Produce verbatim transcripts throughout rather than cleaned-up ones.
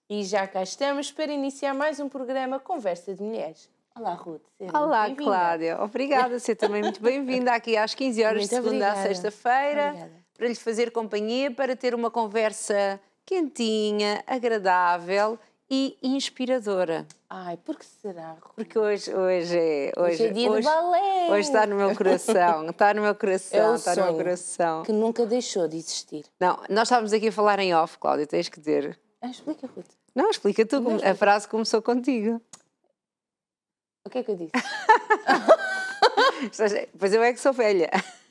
E já cá estamos para iniciar mais um programa Conversa de Mulheres. Olá, Ruth. Olá, Cláudia. Obrigada, você também muito bem-vinda aqui às quinze horas, Muito de segunda obrigada. à sexta-feira, Obrigada. para lhe fazer companhia, para ter uma conversa quentinha, agradável e inspiradora. Ai, por que será, Ruth? Porque hoje, hoje é... Hoje é dia de hoje, balé. hoje está no meu coração, está no meu É coração, o está no meu sonho coração. que nunca deixou de existir. Não, nós estávamos aqui a falar em off, Cláudia, tens que dizer. Ah, explica, Ruth. Não, explica tu, Não, a explica. frase começou contigo. O que é que eu disse? Pois eu é que sou velha.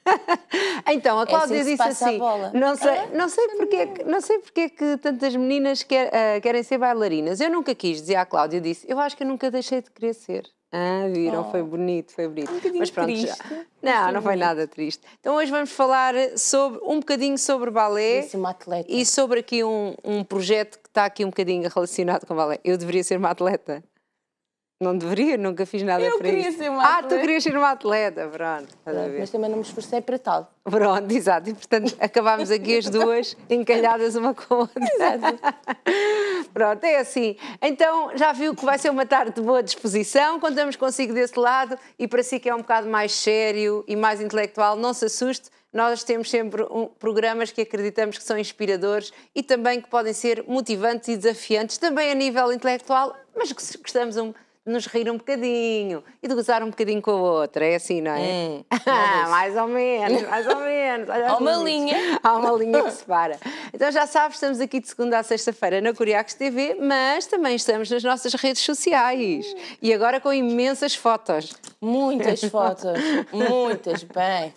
Então, a Cláudia assim que se disse passa a assim, bola. não sei, Ah, não sei porque, que- não sei porque é que tantas meninas quer, ah, querem ser bailarinas. Eu nunca quis, dizia a Cláudia, disse, eu acho que eu nunca deixei de querer ser. Ah, viram, Oh. foi bonito, foi bonito. Um bocadinho Mas pronto, já- triste, mas Não, foi não foi bonito. nada triste. Então hoje vamos falar sobre, um bocadinho sobre balé Disse uma atleta. e sobre aqui um, um projeto que está aqui um bocadinho relacionado com balé. Eu deveria ser uma atleta. Não deveria, nunca fiz nada Eu para queria isso. ser uma Ah, atleta. tu querias ser uma atleta, pronto. Estás a ver? Mas também não me esforcei para tal. Pronto, exato. E portanto acabámos aqui as duas encalhadas uma com a outra. Exato. Pronto, é assim. Então já viu que vai ser uma tarde de boa disposição, contamos consigo desse lado e para si que é um bocado mais sério e mais intelectual, não se assuste, nós temos sempre um, programas que acreditamos que são inspiradores e também que podem ser motivantes e desafiantes, também a nível intelectual, mas que gostamos um de nos rir um bocadinho e de gozar um bocadinho com a outra, é assim, não é? Hum, Ah, mais ou menos, mais ou menos. Olha Há as uma luzes. linha. Há uma linha que separa. Então já sabes, estamos aqui de segunda à sexta-feira na Curiacos T V, mas também estamos nas nossas redes sociais e agora com imensas fotos. Muitas fotos, muitas, bem,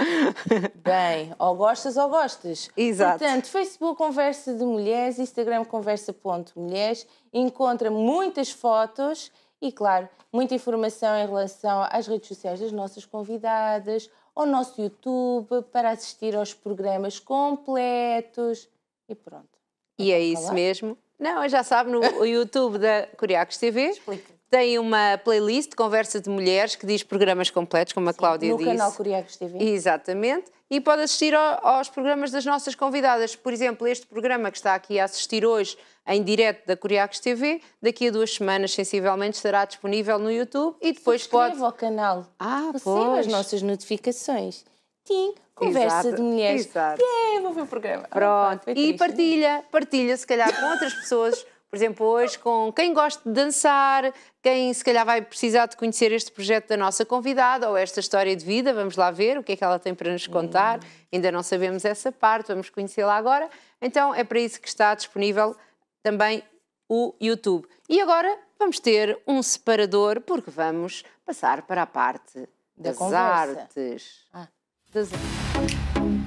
bem, ou gostas ou gostas. Exato. Portanto, Facebook Conversa de Mulheres, Instagram Conversa.mulheres, encontra muitas fotos e, claro, muita informação em relação às redes sociais das nossas convidadas, ao nosso YouTube, para assistir aos programas completos e pronto. E é Então, isso calar? mesmo. Não, já sabe, no YouTube da Curiacos T V Explica. tem uma playlist de conversa de mulheres que diz programas completos, como a Cláudia No disse. canal Curiacos T V. Exatamente. E pode assistir ao- aos programas das nossas convidadas. Por exemplo, este programa que está aqui a assistir hoje em direto da Curiacos T V, daqui a duas semanas, sensivelmente, estará disponível no YouTube e depois pode... Subscreva ao canal. Ah, Receba pois. as nossas notificações. Tim, Conversa Exato, de Mulheres. exato. Yeah, vou ver o programa. Ah, Pronto. pá, foi E triste. partilha, partilha se calhar com outras pessoas, por exemplo, hoje com quem gosta de dançar, quem se calhar vai precisar de conhecer este projeto da nossa convidada ou esta história de vida, vamos lá ver o que é que ela tem para nos contar, ainda não sabemos essa parte, vamos conhecê-la agora, então é para isso que está disponível também o YouTube. E agora vamos ter um separador, porque vamos passar para a parte Da das conversa. artes. Ah. Das artes.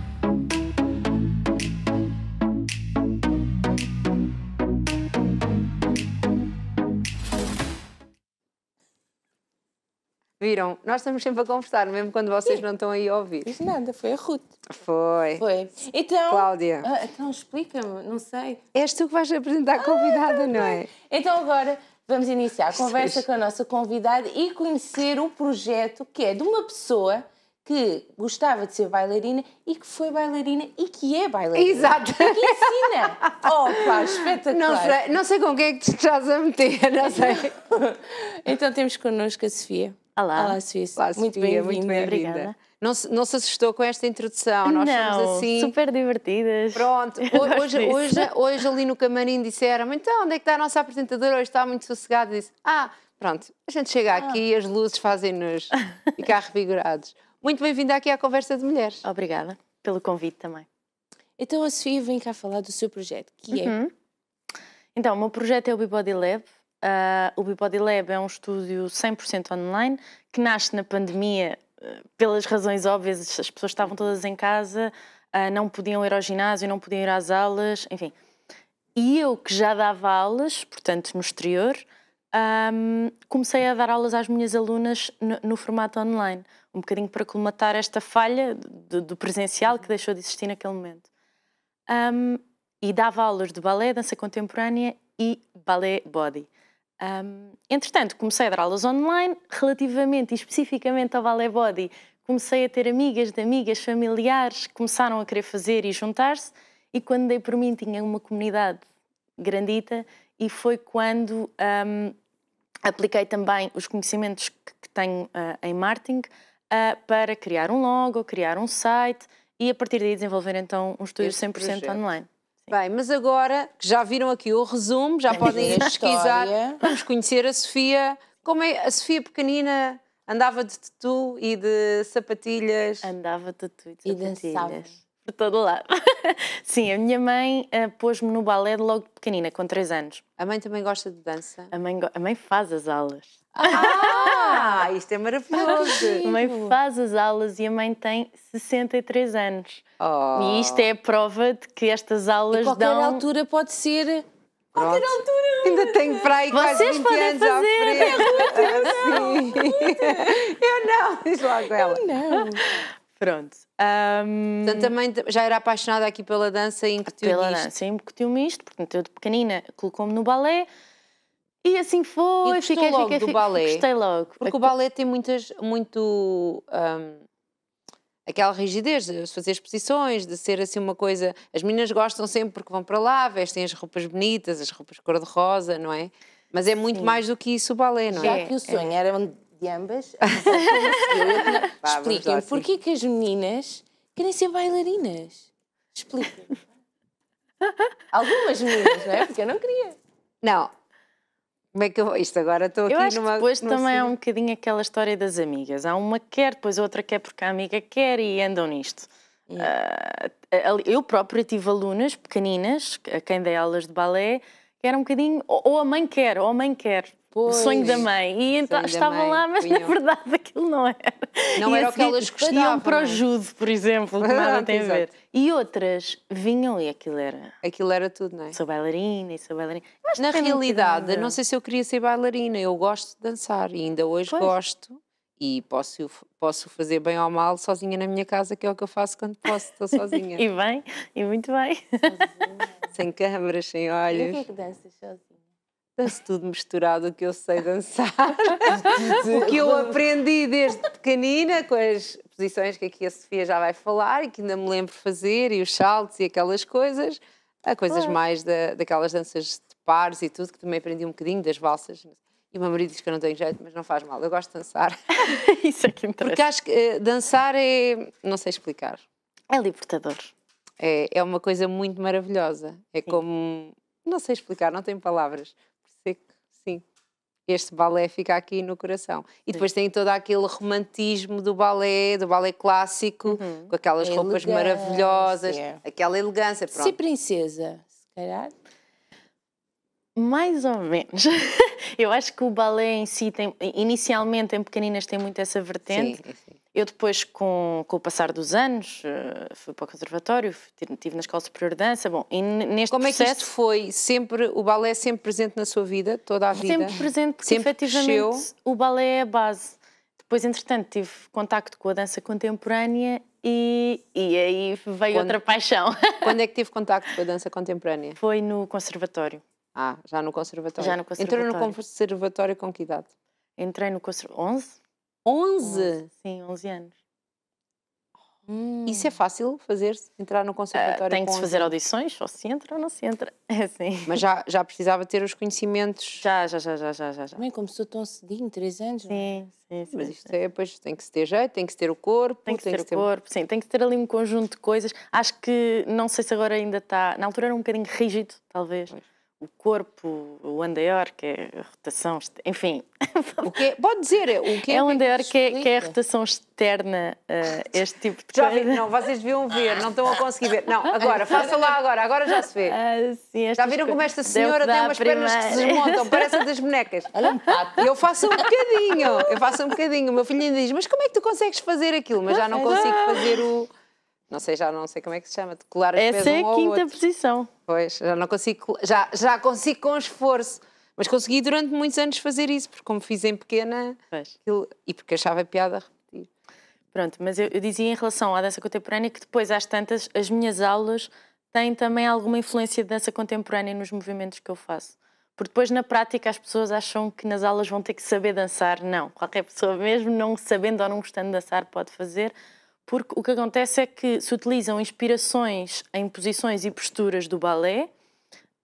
Viram? Nós estamos sempre a conversar, mesmo quando vocês não estão aí a ouvir. Fiz nada, foi a Ruth. Foi. Foi. Então, Cláudia. Ah, então explica-me, não sei. És tu que vais apresentar a convidada, não é? Então agora vamos iniciar a conversa com a nossa convidada e conhecer o projeto que é de uma pessoa que gostava de ser bailarina e que foi bailarina e que é bailarina. Exato. Que ensina. Oh, pá, espetacular. Não sei, não sei com quem é que te estás a meter, não sei. Então temos connosco a Sofia. Olá. Olá, Sofia. Olá, Muito Sofia, bem-vinda. muito bem-vinda. Obrigada. Não se, não se assustou com esta introdução, nós Não, somos assim. super divertidas. Pronto, Eu gosto hoje, disso. hoje, hoje ali no camarim disseram então onde é que está a nossa apresentadora? Hoje está muito sossegada. Disse, ah, pronto, a gente chega aqui e as luzes fazem-nos ficar revigorados. Muito bem-vinda aqui à Conversa de Mulheres. Obrigada pelo convite também. Então a Sofia vem cá falar do seu projeto, que é... Uhum. Então, o meu projeto é o Bebody Lab. Uh, o Bebody Lab é um estúdio cem por cento online que nasce na pandemia uh, pelas razões óbvias. As pessoas estavam todas em casa, uh, não podiam ir ao ginásio, não podiam ir às aulas, enfim. E eu, que já dava aulas, portanto no exterior, um, comecei a dar aulas às minhas alunas no, no formato online, um bocadinho para colmatar esta falha do, do presencial que deixou de existir naquele momento. Um, e dava aulas de balé, dança contemporânea e balé body. Um, entretanto, comecei a dar aulas online, relativamente e especificamente ao balé body, comecei a ter amigas de amigas, familiares, que começaram a querer fazer e juntar-se, e quando dei por mim tinha uma comunidade grandita e foi quando um, apliquei também os conhecimentos que, que tenho uh, em marketing uh, para criar um logo, criar um site e a partir daí desenvolver então um estúdio Este cem por cento projeto. online. Bem, mas agora que já viram aqui o resumo, já podem ir pesquisar, vamos conhecer a Sofia. Como é a Sofia pequenina? Andava de tutu e de sapatilhas? Andava de tutu e E de sapatilhas. dançava. Por todo lado. Sim, a minha mãe uh, pôs-me no balé de logo pequenina, com três anos. A mãe também gosta de dança? A mãe, go- a mãe faz as aulas. Ah, isto é maravilhoso! A mãe faz as aulas e a mãe tem sessenta e três anos. Oh. E isto é a prova de que estas aulas Qualquer dão... altura pode ser. Qualquer altura! Ainda tenho para aí quase Vocês vinte podem anos à fazer, frente. Sim. Eu não, diz lá com ela. Não. Pronto. Ahm, Portanto, também já era apaixonada aqui pela dança e incutiu pela isto. dança, incutiu-me isto, portanto, eu de pequenina colocou-me no balé e assim E foi, gostou fiquei, logo fiquei, do fiquei, balé? gostei logo. Porque o balé tem muitas, muito hum, aquela rigidez de fazer exposições, de ser assim uma coisa. As meninas gostam sempre porque vão para lá, vestem as roupas bonitas, as roupas cor-de-rosa, não é? Mas é muito Sim. mais do que isso o balé, não Já é? que o sonho era de ambas, a Gisele conseguiu. Eu tinha- Vá, vamos lá, Expliquem-me, sim. porquê que as meninas querem ser bailarinas? Expliquem-me. Algumas meninas, não é? Porque eu não queria. Não. Como é que eu. Isto agora estou aqui Eu acho numa. que depois numa também é cena. um bocadinho aquela história das amigas. Há uma que quer, depois a outra quer porque a amiga quer e andam nisto. Ah, ali- eu própria tive alunas pequeninas, a quem dei aulas de balé, que era um bocadinho, ou ou a mãe quer, ou a mãe quer. O sonho da mãe. E então da estavam mãe, lá, mas na punham. verdade aquilo não era. Não E a era o que seguir elas gostavam, Iam para não o é? judo, por exemplo, que nada Pronto, tem a ver. exato. E outras vinham e aquilo era. Aquilo era tudo, não é? Sou bailarina e sou bailarina. Eu acho Na que tem um realidade, bocadinho de- não sei se eu queria ser bailarina, eu gosto de dançar e ainda hoje Pois. gosto e posso, posso fazer bem ou mal sozinha na minha casa, que é o que eu faço quando posso, estou sozinha. E bem, e muito bem. Sem câmaras, sem E o olhos. que é que danças sozinha? Danço tudo misturado o que eu sei dançar. O que eu aprendi desde pequenina, com as posições que aqui a Sofia já vai falar e que ainda me lembro fazer, e os saltos e aquelas coisas. Há coisas mais da, daquelas danças de pares e tudo, que também aprendi um bocadinho, das valsas. E o meu marido diz que eu não tenho jeito, mas não faz mal, eu gosto de dançar. Isso é que interessa. Porque acho que eh, dançar é. Não sei explicar. É libertador. É, é uma coisa muito maravilhosa. É como. Não sei explicar, não tenho palavras. Por isso é que, sim, este balé fica aqui no coração. E depois tem todo aquele romantismo do balé, do balé clássico, com aquelas A roupas elegância. maravilhosas, aquela elegância. Ser Pronto. princesa, se calhar. Mais ou menos. Eu acho que o balé em si tem, inicialmente em pequeninas tem muito essa vertente. Sim, sim. Eu depois, com, com o passar dos anos, eh, fui para o conservatório, fui- estive na Escola Superior de Dança, bom, e n- neste Como é que processo... isto foi? Sempre, o balé é sempre presente na sua vida, toda a vida? Sempre presente, porque Sempre efetivamente cresceu? o balé é a base. Depois, entretanto, tive contacto com a dança contemporânea e, e aí veio Quando- outra paixão. Quando é que teve contacto com a dança contemporânea? Foi no conservatório. Ah, já no conservatório. Já no Entrou no conservatório. conservatório com que idade? Entrei no conservatório... onze? onze? Sim, onze anos. Isso é fácil fazer-se? Entrar no conservatório Ah, tem que com se onze fazer anos? audições, ou se entra ou não se entra. É assim. Mas já, já precisava ter os conhecimentos. Já, já, já, já, já, já. já. Também começou tão cedinho, três anos. não é? Sim, sim, sim. Mas isto sim. é, pois, tem que se ter jeito, tem que se ter o corpo, Tem que ter o corpo, sim, tem que ter ali um conjunto de coisas. Acho que, não sei se agora ainda está, na altura era um bocadinho rígido, talvez. O corpo, o andaior, que é a rotação, exter- enfim. O que é, pode dizer, o que é, É o o que é que andaior que é, que é a explica? rotação externa, eh, este tipo de Já vi, coisa. não, vocês deviam ver, não estão a conseguir ver. Não, agora, faça lá agora, agora já se vê. Ah, sim, Já estas viram como coisas. esta Deu senhora que tem dá umas a pernas que se primeira. desmontam, parecem das bonecas? Olha um pato. E eu faço um bocadinho, eu faço um bocadinho. O meu filho ainda diz, mas como é que tu consegues fazer aquilo? Mas já não consigo fazer o... Não sei, já não sei como é que se chama, de colar os pés Essa é um a ao quinta outro. posição. Pois, já não consigo, já, já consigo com esforço. Mas consegui durante muitos anos fazer isso, porque como fiz em pequena, Pois. aquilo, e porque achava piada a repetir. Pronto, mas eu, eu dizia em relação à dança contemporânea que depois, às tantas, as minhas aulas têm também alguma influência de dança contemporânea nos movimentos que eu faço. Porque depois, na prática, as pessoas acham que nas aulas vão ter que saber dançar. Não, qualquer pessoa, mesmo não sabendo ou não gostando de dançar, pode fazer. Porque o que acontece é que se utilizam inspirações em posições e posturas do balé,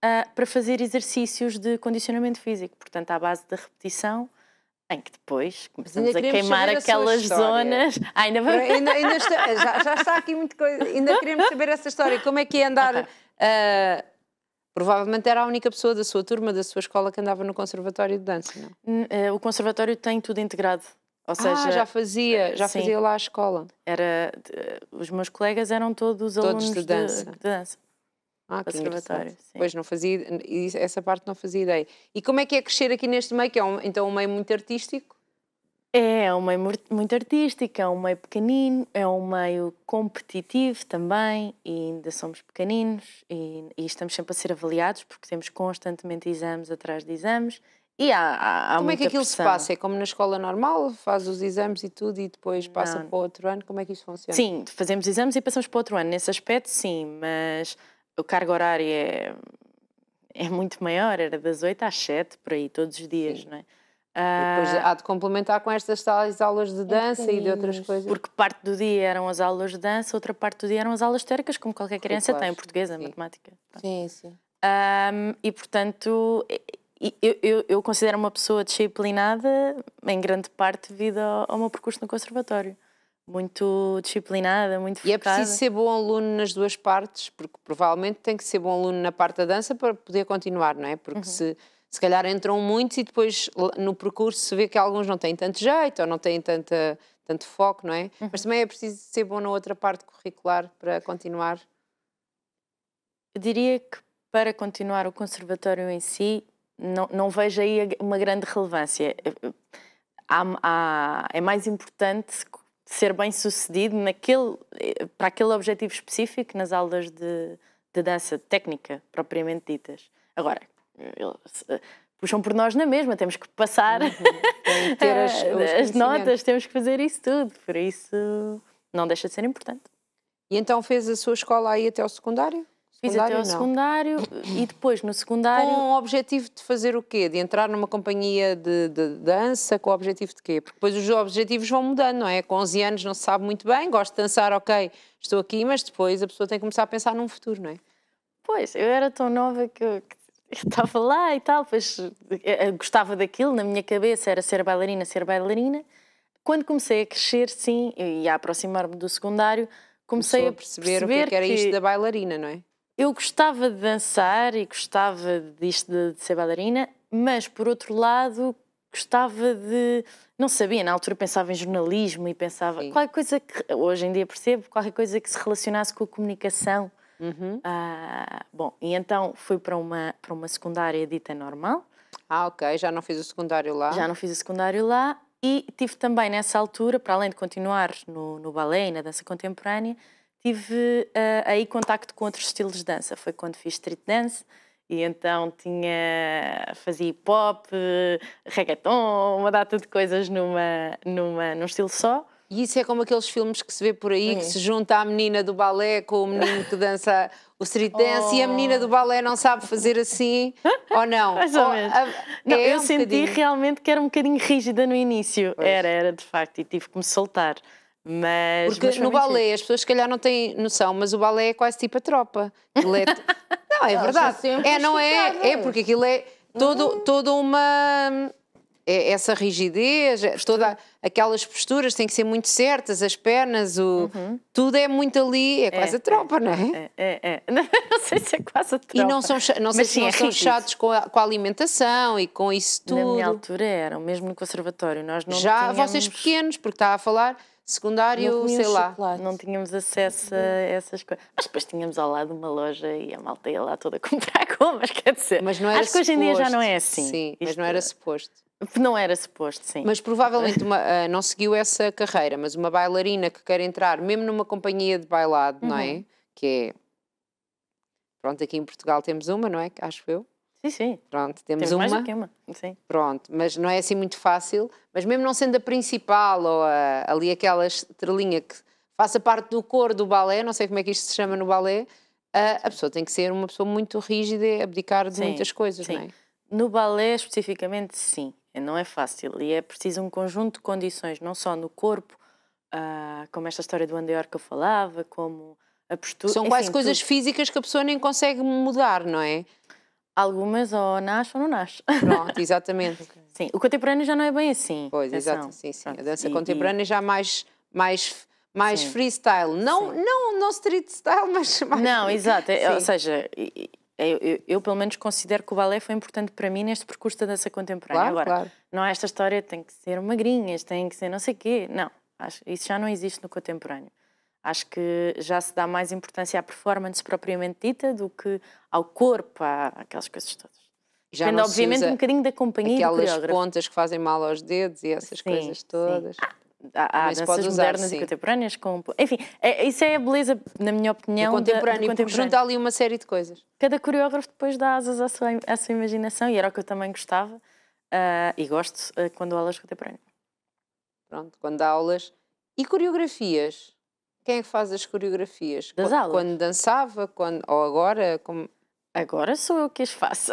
uh, para fazer exercícios de condicionamento físico, portanto, à base da repetição, em que depois começamos a queimar aquelas zonas. Ah, ainda vamos... ainda, ainda está, já, já está aqui muita coisa, ainda queremos saber essa história, como é que é andar... Okay. Uh, provavelmente era a única pessoa da sua turma, da sua escola, que andava no conservatório de dança, não? O conservatório tem tudo integrado. Ou seja, ah, já fazia, já sim, fazia lá a escola. Era, os meus colegas eram todos, todos alunos de dança. De, de dança. Ah, que conservatório. Pois não fazia, essa parte não fazia ideia. E como é que é crescer aqui neste meio, que é um, então um meio muito artístico? É, é um meio muito artístico, é um meio pequenino, é um meio competitivo também, e ainda somos pequeninos e, e estamos sempre a ser avaliados porque temos constantemente exames atrás de exames. E há, há, há como é que aquilo pressão. se passa? É como na escola normal? Faz os exames e tudo e depois passa não. para o outro ano? Como é que isso funciona? Sim, fazemos exames e passamos para o outro ano. Nesse aspecto, sim, mas a carga horária é, é muito maior. Era das oito às sete, por aí, todos os dias, sim. não é? E depois há de complementar com estas tais aulas de dança é e de outras coisas. Porque parte do dia eram as aulas de dança, outra parte do dia eram as aulas teóricas, como qualquer criança tem, portuguesa, sim. matemática. Pronto. Sim, sim. Um, e, portanto... Eu, eu, eu considero uma pessoa disciplinada, em grande parte devido ao, ao meu percurso no conservatório. Muito disciplinada, muito focada. E é preciso ser bom aluno nas duas partes, porque provavelmente tem que ser bom aluno na parte da dança para poder continuar, não é? Porque uhum. se, se calhar entram muitos e depois no percurso se vê que alguns não têm tanto jeito ou não têm tanta, tanto foco, não é? Uhum. Mas também é preciso ser bom na outra parte curricular para continuar. Eu diria que para continuar o conservatório em si, Não, não vejo aí uma grande relevância. Há, há, é mais importante ser bem sucedido naquele, para aquele objetivo específico nas aulas de, de dança técnica, propriamente ditas. Agora, eles puxam por nós na mesma, temos que passar uhum. Tem que ter as, as notas, temos que fazer isso tudo, por isso não deixa de ser importante. E então fez a sua escola aí até ao secundário? Fiz até ao não. secundário e depois no secundário... Com o objetivo de fazer o quê? De entrar numa companhia de, de dança com o objetivo de quê? Porque depois os objetivos vão mudando, não é? Com onze anos não se sabe muito bem, gosto de dançar, ok, estou aqui, mas depois a pessoa tem que começar a pensar num futuro, não é? Pois, eu era tão nova que eu, que eu estava lá e tal, pois eu gostava daquilo, na minha cabeça era ser bailarina, ser bailarina. Quando comecei a crescer, sim, e a aproximar-me do secundário, comecei Começou a a perceber, perceber o que, é que era que... isto da bailarina, não é? Eu gostava de dançar e gostava disto de, de ser bailarina, mas, por outro lado, gostava de... Não sabia, na altura pensava em jornalismo e pensava... Sim. Qualquer coisa que... Hoje em dia percebo, qualquer coisa que se relacionasse com a comunicação. Uhum. Ah, bom, e então fui para uma, para uma secundária dita normal. Ah, ok. Já não fiz o secundário lá? Já não fiz o secundário lá. E tive também, nessa altura, para além de continuar no, no balé e na dança contemporânea, tive uh, aí contacto com outros estilos de dança. Foi quando fiz street dance e então tinha, fazia hip hop, reggaeton, uma data de coisas numa, numa, num estilo só. E isso é como aqueles filmes que se vê por aí, hum. que se junta a menina do balé com o menino que dança o street dance oh. e a menina do balé não sabe fazer assim, ou não? Mais ou menos. A, não, é eu um senti bocadinho... realmente que era um bocadinho rígida no início. Pois. Era, era de facto, e tive que me soltar. Mas, Porque mas no balé, as pessoas se calhar não têm noção, mas o balé é quase tipo a tropa. É... Não, é verdade. É, não é, é porque aquilo é todo, uhum. toda uma... É essa rigidez, todas aquelas posturas têm que ser muito certas, as pernas, o, uhum. tudo é muito ali, é quase é, a tropa, é, não é? É, é, é. Não sei se é quase a tropa. E não são, não sei mas, se sim, não é são chatos com a, com a alimentação e com isso tudo. Na minha altura eram, mesmo no conservatório. Nós não Já tínhamos... vocês pequenos, porque está a falar... Secundário, sei lá. Chocolate. Não tínhamos acesso a essas coisas. Mas depois tínhamos ao lado uma loja e a malta ia lá toda comprar gomas, quer dizer. Mas não era acho que hoje em dia já não é assim. Sim, Isto... mas não era suposto. Não era suposto, sim. Mas provavelmente uma, uh, não seguiu essa carreira, mas uma bailarina que quer entrar, mesmo numa companhia de bailado, uhum. não é? Que é... Pronto, aqui em Portugal temos uma, não é? Acho eu. Sim, sim. Pronto, temos, temos uma. mais do que uma. Sim. Pronto, mas não é assim muito fácil. Mas mesmo não sendo a principal ou a, ali aquela estrelinha que faça parte do coro do balé, não sei como é que isto se chama no balé, a, a pessoa tem que ser uma pessoa muito rígida e abdicar de sim, muitas coisas, sim. não é? No balé, especificamente, sim. Não é fácil e é preciso um conjunto de condições, não só no corpo, uh, como esta história do andeor que eu falava, como a postura... São enfim, quase coisas tudo. físicas que a pessoa nem consegue mudar, não é? Algumas ou nasce ou não nasce. Pronto, exatamente. Sim, o contemporâneo já não é bem assim. Pois, atenção. exato, sim, sim. Pronto, A dança e- contemporânea já mais, mais, mais Sim. freestyle. Não, Sim. não, não street style, mas mais... Não, exato. É- ou Sim. seja, e- e- eu, eu- eu, pelo menos considero que o balé foi importante para mim neste percurso da dança contemporânea. Claro, Agora, claro. não é esta história tem que ser magrinhas, tem que ser não sei quê. Não, acho, isso já não existe no contemporâneo. Acho que já se dá mais importância à performance propriamente dita do que ao corpo, à, àquelas coisas todas. Já Depende, não se obviamente, usa um bocadinho da companhia e do aquelas coreógrafo. pontas que fazem mal aos dedos e essas Sim, coisas sim. todas. Há, há Também se pode danças usar, modernas sim. e contemporâneas com... Enfim, é, isso é a beleza, na minha opinião, O da- do contemporâneo, porque contemporâneo. junta ali uma série de coisas. Cada coreógrafo depois dá asas à sua, à sua imaginação e era o que eu também gostava ah, e gosto ah, quando dou aulas de contemporâneo. Pronto, quando dá aulas. E coreografias? Quem é que faz as coreografias? Das Qu- aulas? Quando dançava, quando, ou agora? Como... Agora sou eu que as faço.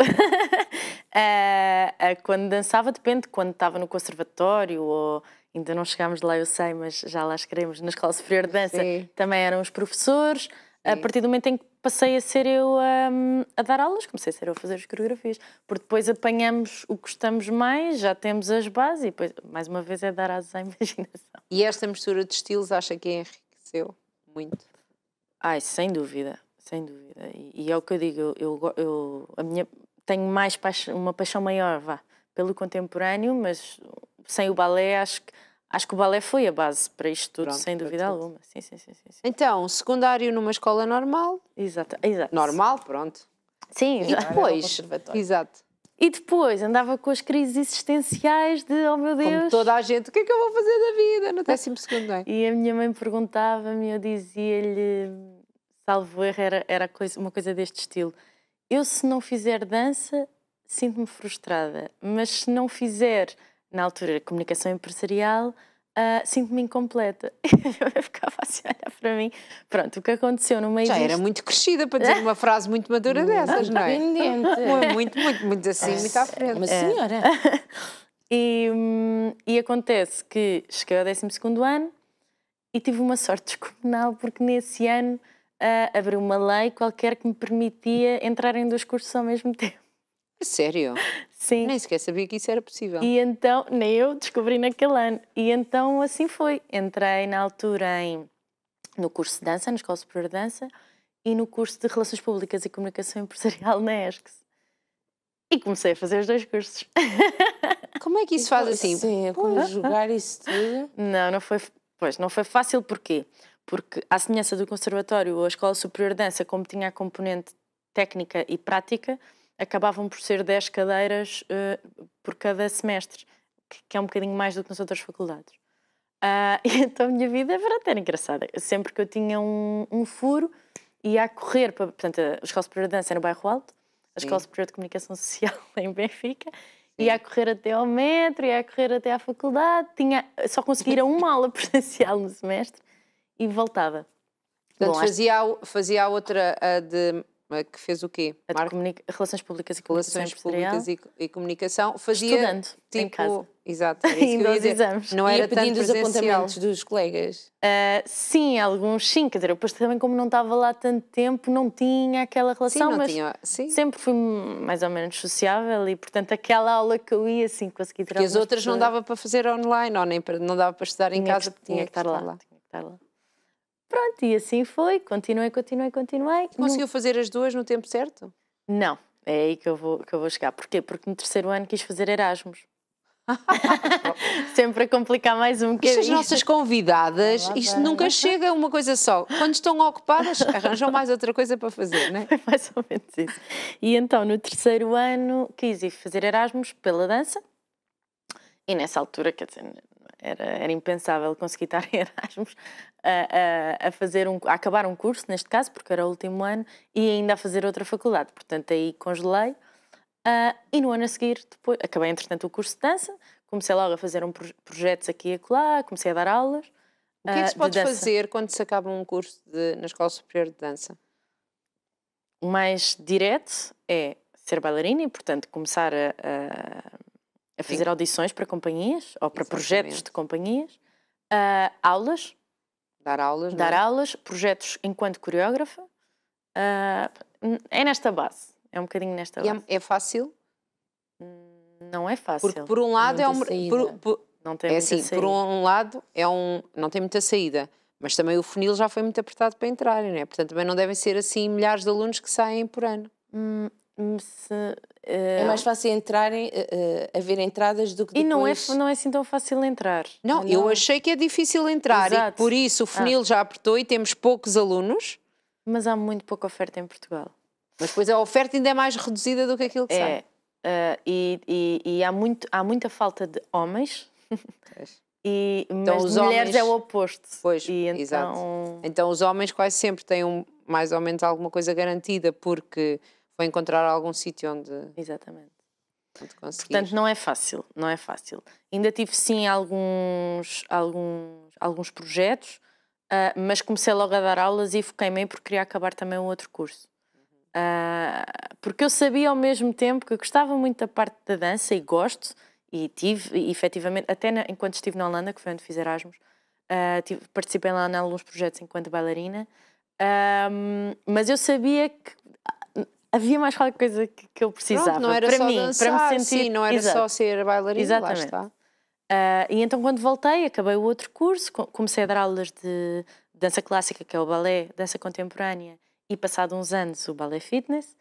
Ah, ah, quando dançava, depende, quando estava no conservatório ou ainda não chegámos lá, eu sei, mas já lá escrevemos na Escola Superior de Dança, Sim. também eram os professores. A Sim. partir do momento em que passei a ser eu hum, a dar aulas, comecei a ser eu a fazer as coreografias, porque depois apanhamos o que gostamos mais, já temos as bases e depois, mais uma vez, é dar asas à imaginação. E esta mistura de estilos acha que enriqueceu muito? Ai, sem dúvida, sem dúvida. E, e é o que eu digo, eu, eu, go- eu- a minha, tenho mais paixão, uma paixão maior, vá, pelo contemporâneo, mas sem o balé, acho que, acho que o balé foi a base para isto tudo, Pronto, sem para dúvida tudo. alguma. Sim, sim, sim, sim, sim. Então, secundário numa escola normal. Exato, exato. Normal, pronto. Sim, E já. depois? conservatório. Exato. E depois andava com as crises existenciais de, oh meu Deus... Como toda a gente, o que é que eu vou fazer da vida no décimo segundo, não é? E a minha mãe perguntava-me, eu dizia-lhe, salvo erro, era, era coisa, uma coisa deste estilo. Eu, se não fizer dança, sinto-me frustrada. Mas se não fizer, na altura, comunicação empresarial, ah, sinto-me incompleta. Eu ficava assim a olhar para mim. Pronto, o que aconteceu no meio Já era disto- muito crescida para dizer uma frase muito madura dessas, não é? Independente. Muito, muito, muito, muito assim, muito à É frente. uma senhora. E, hum, e acontece que cheguei ao décimo segundo ano e tive uma sorte descomunal porque nesse ano ah, abriu uma lei qualquer que me permitia entrar em dois cursos ao mesmo tempo. Sério? Sim. Nem sequer sabia que isso era possível. E então, nem eu descobri naquele ano. E então assim foi. Entrei na altura em, no curso de dança, na Escola Superior de Dança, e no curso de Relações Públicas e Comunicação Empresarial na E S C S. E comecei a fazer os dois cursos. Como é que isso faz assim? Sim, a conjugar isso tudo. Não, não foi, pois, não foi fácil. Porquê? Porque, à semelhança do conservatório, a Escola Superior de Dança, como tinha a componente técnica e prática, acabavam por ser dez cadeiras uh, por cada semestre, que, que é um bocadinho mais do que nas outras faculdades. Uh, e então a minha vida era até engraçada. Sempre que eu tinha um, um furo, ia a correr para... Portanto, a Escola Superior de Dança era no Bairro Alto, a Escola Sim. Superior de Comunicação Social em Benfica, ia a correr até ao metro, ia a correr até à faculdade, tinha, só conseguia ir a uma aula presencial no semestre e voltava. Portanto, Bom, acho- fazia, a, fazia a outra, a de... a que fez o quê? a de Marca- comunica- Relações Públicas e Comunicação Relações Empresarial. Públicas e, e Comunicação. Fazia Estudando, tipo... em casa. Exato, era isso que Indo eu ia aos dizer. exames. Não Ia era tanto pedindo os presencial. apontamentos dos colegas. Ah, sim, alguns sim, quer dizer, eu depois também como não estava lá tanto tempo, não tinha aquela Sim, relação, não mas tinha... Sim. sempre fui mais ou menos sociável e, portanto, aquela aula que eu ia, assim, consegui ter Porque as algumas outras não pessoas. dava para fazer online, ou nem para, não dava para estudar em Tinha casa, que, porque tinha que estar lá. Tinha que estar lá. Pronto, e assim foi, continuei, continuei, continuei. Conseguiu fazer as duas no tempo certo? Não, é aí que eu vou, que eu vou chegar. Porquê? Porque no terceiro ano quis fazer Erasmus. Sempre a complicar mais um Isto, as bocadinho. nossas convidadas, Lá isto vai. nunca chega a uma coisa só. Quando estão ocupadas, arranjam mais outra coisa para fazer, não é? Foi mais ou menos isso. E então, no terceiro ano, quis ir fazer Erasmus pela dança. E nessa altura, quer dizer, era, era impensável conseguir estar em Erasmus a, a, a, fazer um, a acabar um curso, neste caso, porque era o último ano, e ainda a fazer outra faculdade. Portanto, aí congelei. Uh, e no ano a seguir, depois, acabei, entretanto, o curso de dança. Comecei logo a fazer um proje- projetos aqui e acolá, comecei a dar aulas. O que é que uh, se pode de dança. fazer quando se acaba um curso de- na Escola Superior de Dança? O mais direto é ser bailarina e, portanto, começar a, a, a fazer Sim. audições para companhias ou para Exatamente. projetos de companhias, uh, aulas, Dar aulas, dar não é? aulas, projetos enquanto coreógrafa. Uh, é nesta base. É um bocadinho nesta E base. é, é fácil? Não é fácil. Porque por um lado é um... Por, por, não tem é muita assim, saída. por um lado é um... Não tem muita saída. Mas também o funil já foi muito apertado para entrarem, não é? Portanto, também não devem ser assim milhares de alunos que saem por ano. Hum, se, uh, É mais fácil entrarem, uh, uh, haver entradas do que E depois... não é, não é assim tão fácil entrar. Não, Ah, eu não. achei que é difícil entrar Exato. e por isso o funil Ah. já apertou e temos poucos alunos. Mas há muito pouca oferta em Portugal. Mas depois a oferta ainda é mais reduzida do que aquilo que sai. É, uh, e, e, e há, muito, há muita falta de homens. E, Então, mas os de mulheres homens- é o oposto. Pois, e então, exato. Então os homens quase sempre têm um, mais ou menos alguma coisa garantida porque foi encontrar algum sítio onde, Exatamente. onde conseguir. Portanto, não é fácil, não é fácil. Ainda tive sim alguns, alguns, alguns projetos, uh, mas comecei logo a dar aulas e foquei-me porque queria acabar também um outro curso. Uh, porque eu sabia ao mesmo tempo que eu gostava muito da parte da dança e gosto, e tive, e, efetivamente, até na, enquanto estive na Holanda, que foi onde fiz Erasmus, uh, tive, participei lá em alguns projetos enquanto bailarina, um, mas eu sabia que havia mais qualquer coisa que, que eu precisava. Pronto, não era para só mim, dançar, para me sentir... sim, não era Exato. só ser bailarina, Exatamente. lá está. Uh, e então quando voltei, acabei o outro curso, comecei a dar aulas de dança clássica, que é o balé, dança contemporânea, e passado uns anos o balé fitness,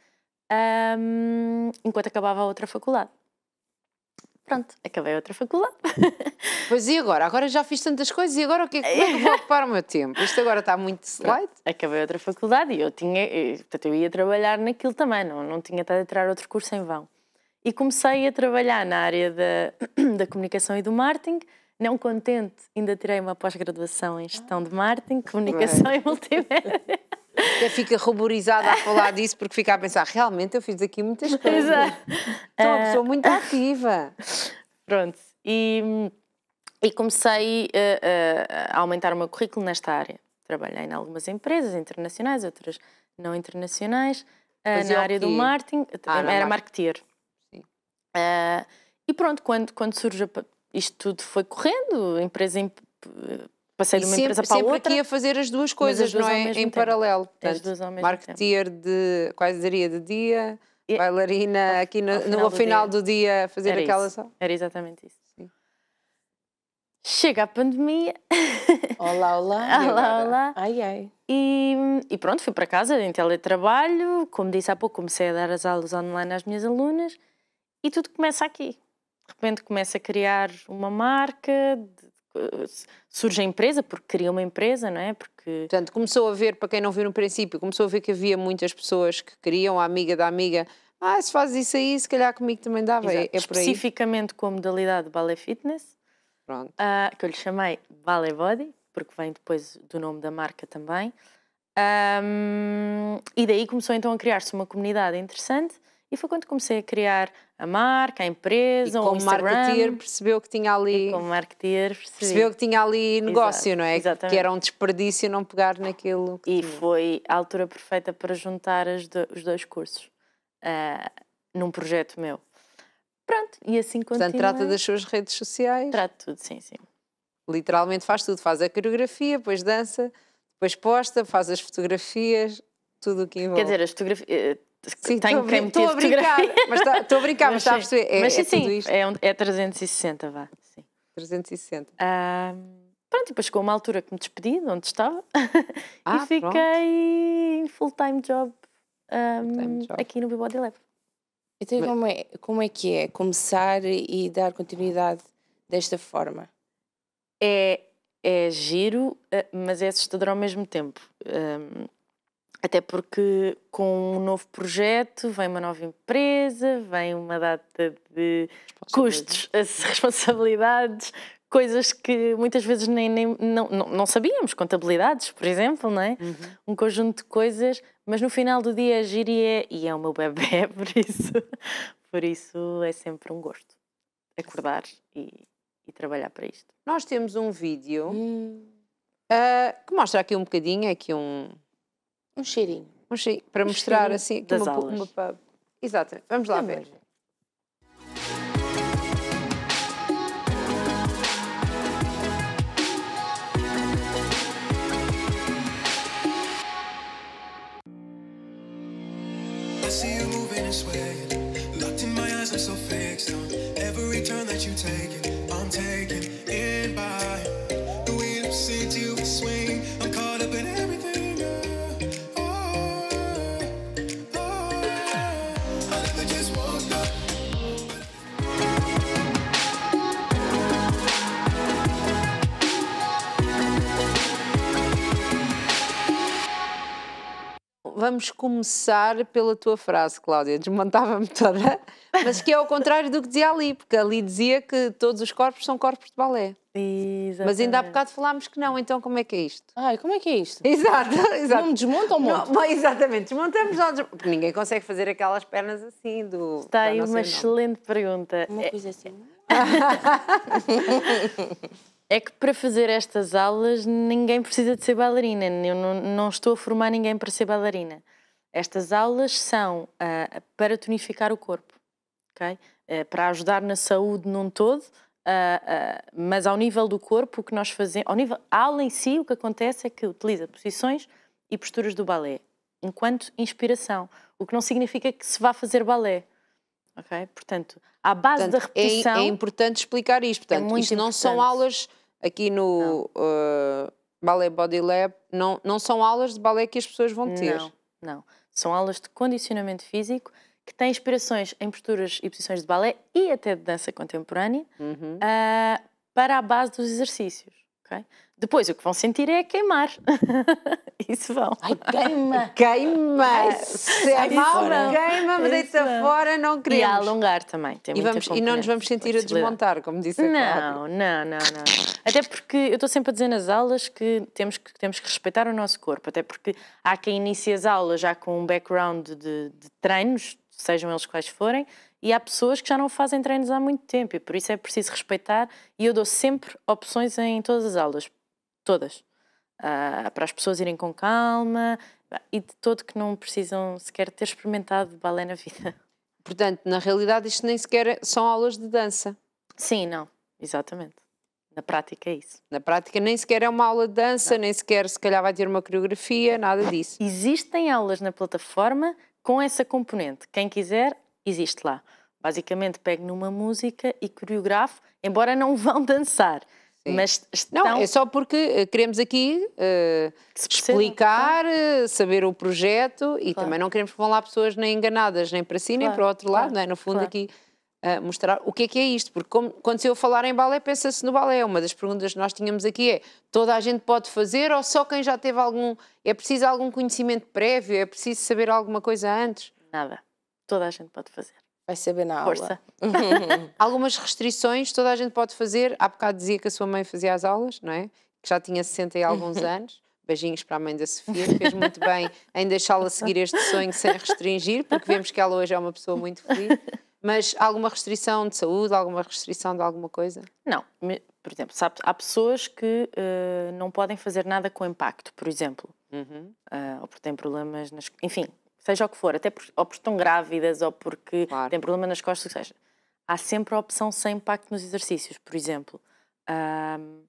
um, enquanto acabava a outra faculdade. Pronto, acabei a outra faculdade. Pois e agora? Agora já fiz tantas coisas e agora o que é, como é que eu vou ocupar o meu tempo? Isto agora está muito slide. Acabei outra faculdade e eu tinha, eu, portanto, eu ia trabalhar naquilo também, não, não tinha estado a tirar outro curso em vão. E comecei a trabalhar na área da, da comunicação e do marketing. Não contente, ainda tirei uma pós-graduação em gestão de marketing, comunicação Bem. e multimédia. Até fica ruborizada a falar disso porque fica a pensar, realmente eu fiz aqui muitas coisas. Exato. Sou uma pessoa muito ativa. Pronto, e, e comecei a, a, a aumentar o meu currículo nesta área. Trabalhei em algumas empresas internacionais, outras não internacionais, Fazia na o área do quê? marketing, Ah, na era mar- marketeer. Sim. Uh, e pronto, quando, quando surge, a- isto tudo foi correndo, a empresa, em- passei E de uma sempre, empresa para a sempre outra. aqui a fazer as duas coisas, as duas não ao é? mesmo Em tempo. paralelo. As Portanto, duas ao mesmo marketeer de, quase diria, de dia, E- bailarina ao- aqui no, ao no final ao do final dia. do dia fazer Era aquela... isso, era exatamente isso. Sim. Chega a pandemia. Olá, olá. E Olá, agora? olá. Ai, ai. E, e pronto, fui para casa em teletrabalho, como disse há pouco, comecei a dar as aulas online às minhas alunas e tudo começa aqui. De repente começo a criar uma marca, de- surge a empresa, porque queria uma empresa, não é? Porque Portanto, começou a ver, para quem não viu no princípio, começou a ver que havia muitas pessoas que queriam, a amiga da amiga, ah, se fazes isso aí, se calhar comigo também dava, é, exato, é por aí. especificamente com a modalidade de ballet fitness, Pronto. ah, que eu lhe chamei Ballet Body, porque vem depois do nome da marca também. Ahm, e daí começou então a criar-se uma comunidade interessante e foi quando comecei a criar a marca, a E empresa, o como Instagram. marketeer percebeu que tinha ali, E como marketeer percebi. percebeu que tinha ali negócio, Exato, não é? exatamente. Que era um desperdício não pegar naquilo que E tinha. foi a altura perfeita para juntar as do- os dois cursos ah, num projeto meu. Pronto, e assim continuei. Portanto, trata das suas redes sociais, Trato tudo, sim, sim. literalmente faz tudo, faz a coreografia, depois dança, depois posta, faz as fotografias, tudo o que envolve. Quer dizer, as fotografias... Sim, tenho estou a quem brin- me estou a tire brincar, fotografia. mas está- estou a brincar, mas está a sim, perceber, é, mas sim, é tudo sim, isto. é, um- é trezentos e sessenta, vá. Sim. trezentos e sessenta. Ah, pronto, e depois chegou uma altura que me despedi de onde estava Ah, e fiquei em full-time job, ah, Full-time job. aqui no Be Body Lab. Então, Mas- como é, como é que é começar e dar continuidade desta forma? É, é giro, ah, mas é assustador ao mesmo tempo. Ah, até porque com um novo projeto vem uma nova empresa, vem uma data de custos, as responsabilidades, coisas que muitas vezes nem, nem não, não, não sabíamos, contabilidades, por exemplo, não é? Uhum. Um conjunto de coisas, mas no final do dia é giro e é, e é o meu bebé, por isso, por isso é sempre um gosto acordar e, e trabalhar para isto. Nós temos um vídeo Hum, ah, que mostra aqui um bocadinho, aqui um, um cheirinho. um chi- para Um mostrar cheirinho assim aqui das uma, pu- aulas. uma pub. Exatamente, vamos lá Também. ver. I see you moving vamos começar pela tua frase, Cláudia, desmontava-me toda, mas que é ao contrário do que dizia ali, porque ali dizia que todos os corpos são corpos de balé. Exatamente. Mas ainda há bocado falámos que não, então como é que é isto? Ai, como é que é isto? Exato, exato. Não me desmonta ou monto? Não, exatamente, desmontamos ou desmontamos. Porque ninguém consegue fazer aquelas pernas assim do... Está aí da uma nossa excelente pergunta. Uma É, coisa assim. é que para fazer estas aulas ninguém precisa de ser bailarina. Eu não, não estou a formar ninguém para ser bailarina. Estas aulas são ah, para tonificar o corpo, ok? Eh, para ajudar na saúde num todo. Uh, uh, mas ao nível do corpo, o que nós fazemos, ao nível, a aula em si, o que acontece é que utiliza posições e posturas do balé, enquanto inspiração, o que não significa que se vá fazer balé, ok? Portanto, à base Portanto, da repetição... É, é importante explicar isto, portanto, é isto não importante. são aulas aqui no uh, Ballet Body Lab, não, não são aulas de balé que as pessoas vão ter. Não, não. São aulas de condicionamento físico que têm inspirações em posturas e posições de balé e até de dança contemporânea Uhum. uh, para a base dos exercícios. Okay? Depois o que vão sentir é queimar. Isso vão. Ai, queima! Queima! Ai, Se é sai mal, fora. queima-me, deita Isso. fora, não queremos. E a alongar também. Tem E, muita vamos, e não nos vamos componente, sentir a flexibilidade. desmontar, como disse a Cláudia. Não, não, não, não. Até porque eu estou sempre a dizer nas aulas que temos, que temos que respeitar o nosso corpo. Até porque há quem inicie as aulas já com um background de, de treinos, sejam eles quais forem, e há pessoas que já não fazem treinos há muito tempo e por isso é preciso respeitar. E eu dou sempre opções em todas as aulas. Todas. Uh, para as pessoas irem com calma e de todo que não precisam sequer ter experimentado balé na vida. Portanto, na realidade, isto nem sequer são aulas de dança. Sim, não. Exatamente. Na prática é isso. Na prática, nem sequer é uma aula de dança, Não. nem sequer se calhar vai ter uma coreografia, nada disso. Existem aulas na plataforma com essa componente. Quem quiser, existe lá. Basicamente, pegue numa música e coreografo, embora não vão dançar. Sim. Mas estão... Não, é só porque uh, queremos aqui uh, Que se percebam, explicar, uh, saber o projeto e Claro. também não queremos que vão lá pessoas nem enganadas, nem para si, nem Claro, para o outro lado, claro, não é? No fundo claro. aqui uh, mostrar o que é que é isto, porque como, quando se eu falar em balé, pensa-se no balé. Uma das perguntas que nós tínhamos aqui é, toda a gente pode fazer ou só quem já teve algum, é preciso algum conhecimento prévio, é preciso saber alguma coisa antes? Nada. Toda a gente pode fazer. Vai saber na Força. aula. Algumas restrições toda a gente pode fazer. Há bocado dizia que a sua mãe fazia as aulas, não é? Que já tinha sessenta e alguns anos. Beijinhos para a mãe da Sofia, que fez muito bem em deixá-la seguir este sonho sem restringir, porque vemos que ela hoje é uma pessoa muito feliz. Mas alguma restrição de saúde, alguma restrição de alguma coisa? Não. Me- Por exemplo, sabe, há pessoas que eh, não podem fazer nada com impacto, por exemplo. Uhum. Ah, ou porque têm problemas nas... Enfim, seja o que for. Até por, ou porque estão grávidas, ou porque Claro. têm problema nas costas, o que seja. Há sempre a opção sem impacto nos exercícios. Por exemplo, ahm,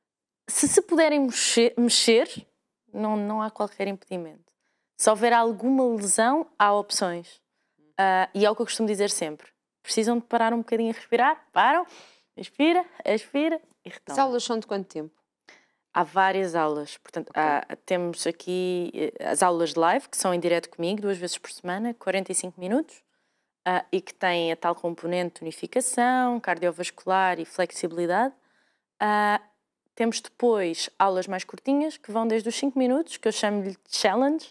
se se puderem mexer, mexer não, não há qualquer impedimento. Se houver alguma lesão, há opções. Ah, e é o que eu costumo dizer sempre. Precisam de parar um bocadinho a respirar, param, expira, expira e As retomam. aulas são de quanto tempo? Há várias aulas. Portanto, Ok. há- temos aqui eh, as aulas live, que são em direto comigo, duas vezes por semana, quarenta e cinco minutos, ah, e que têm a tal componente de tonificação, cardiovascular e flexibilidade. Ah, temos depois aulas mais curtinhas, que vão desde os cinco minutos, que eu chamo-lhe challenge,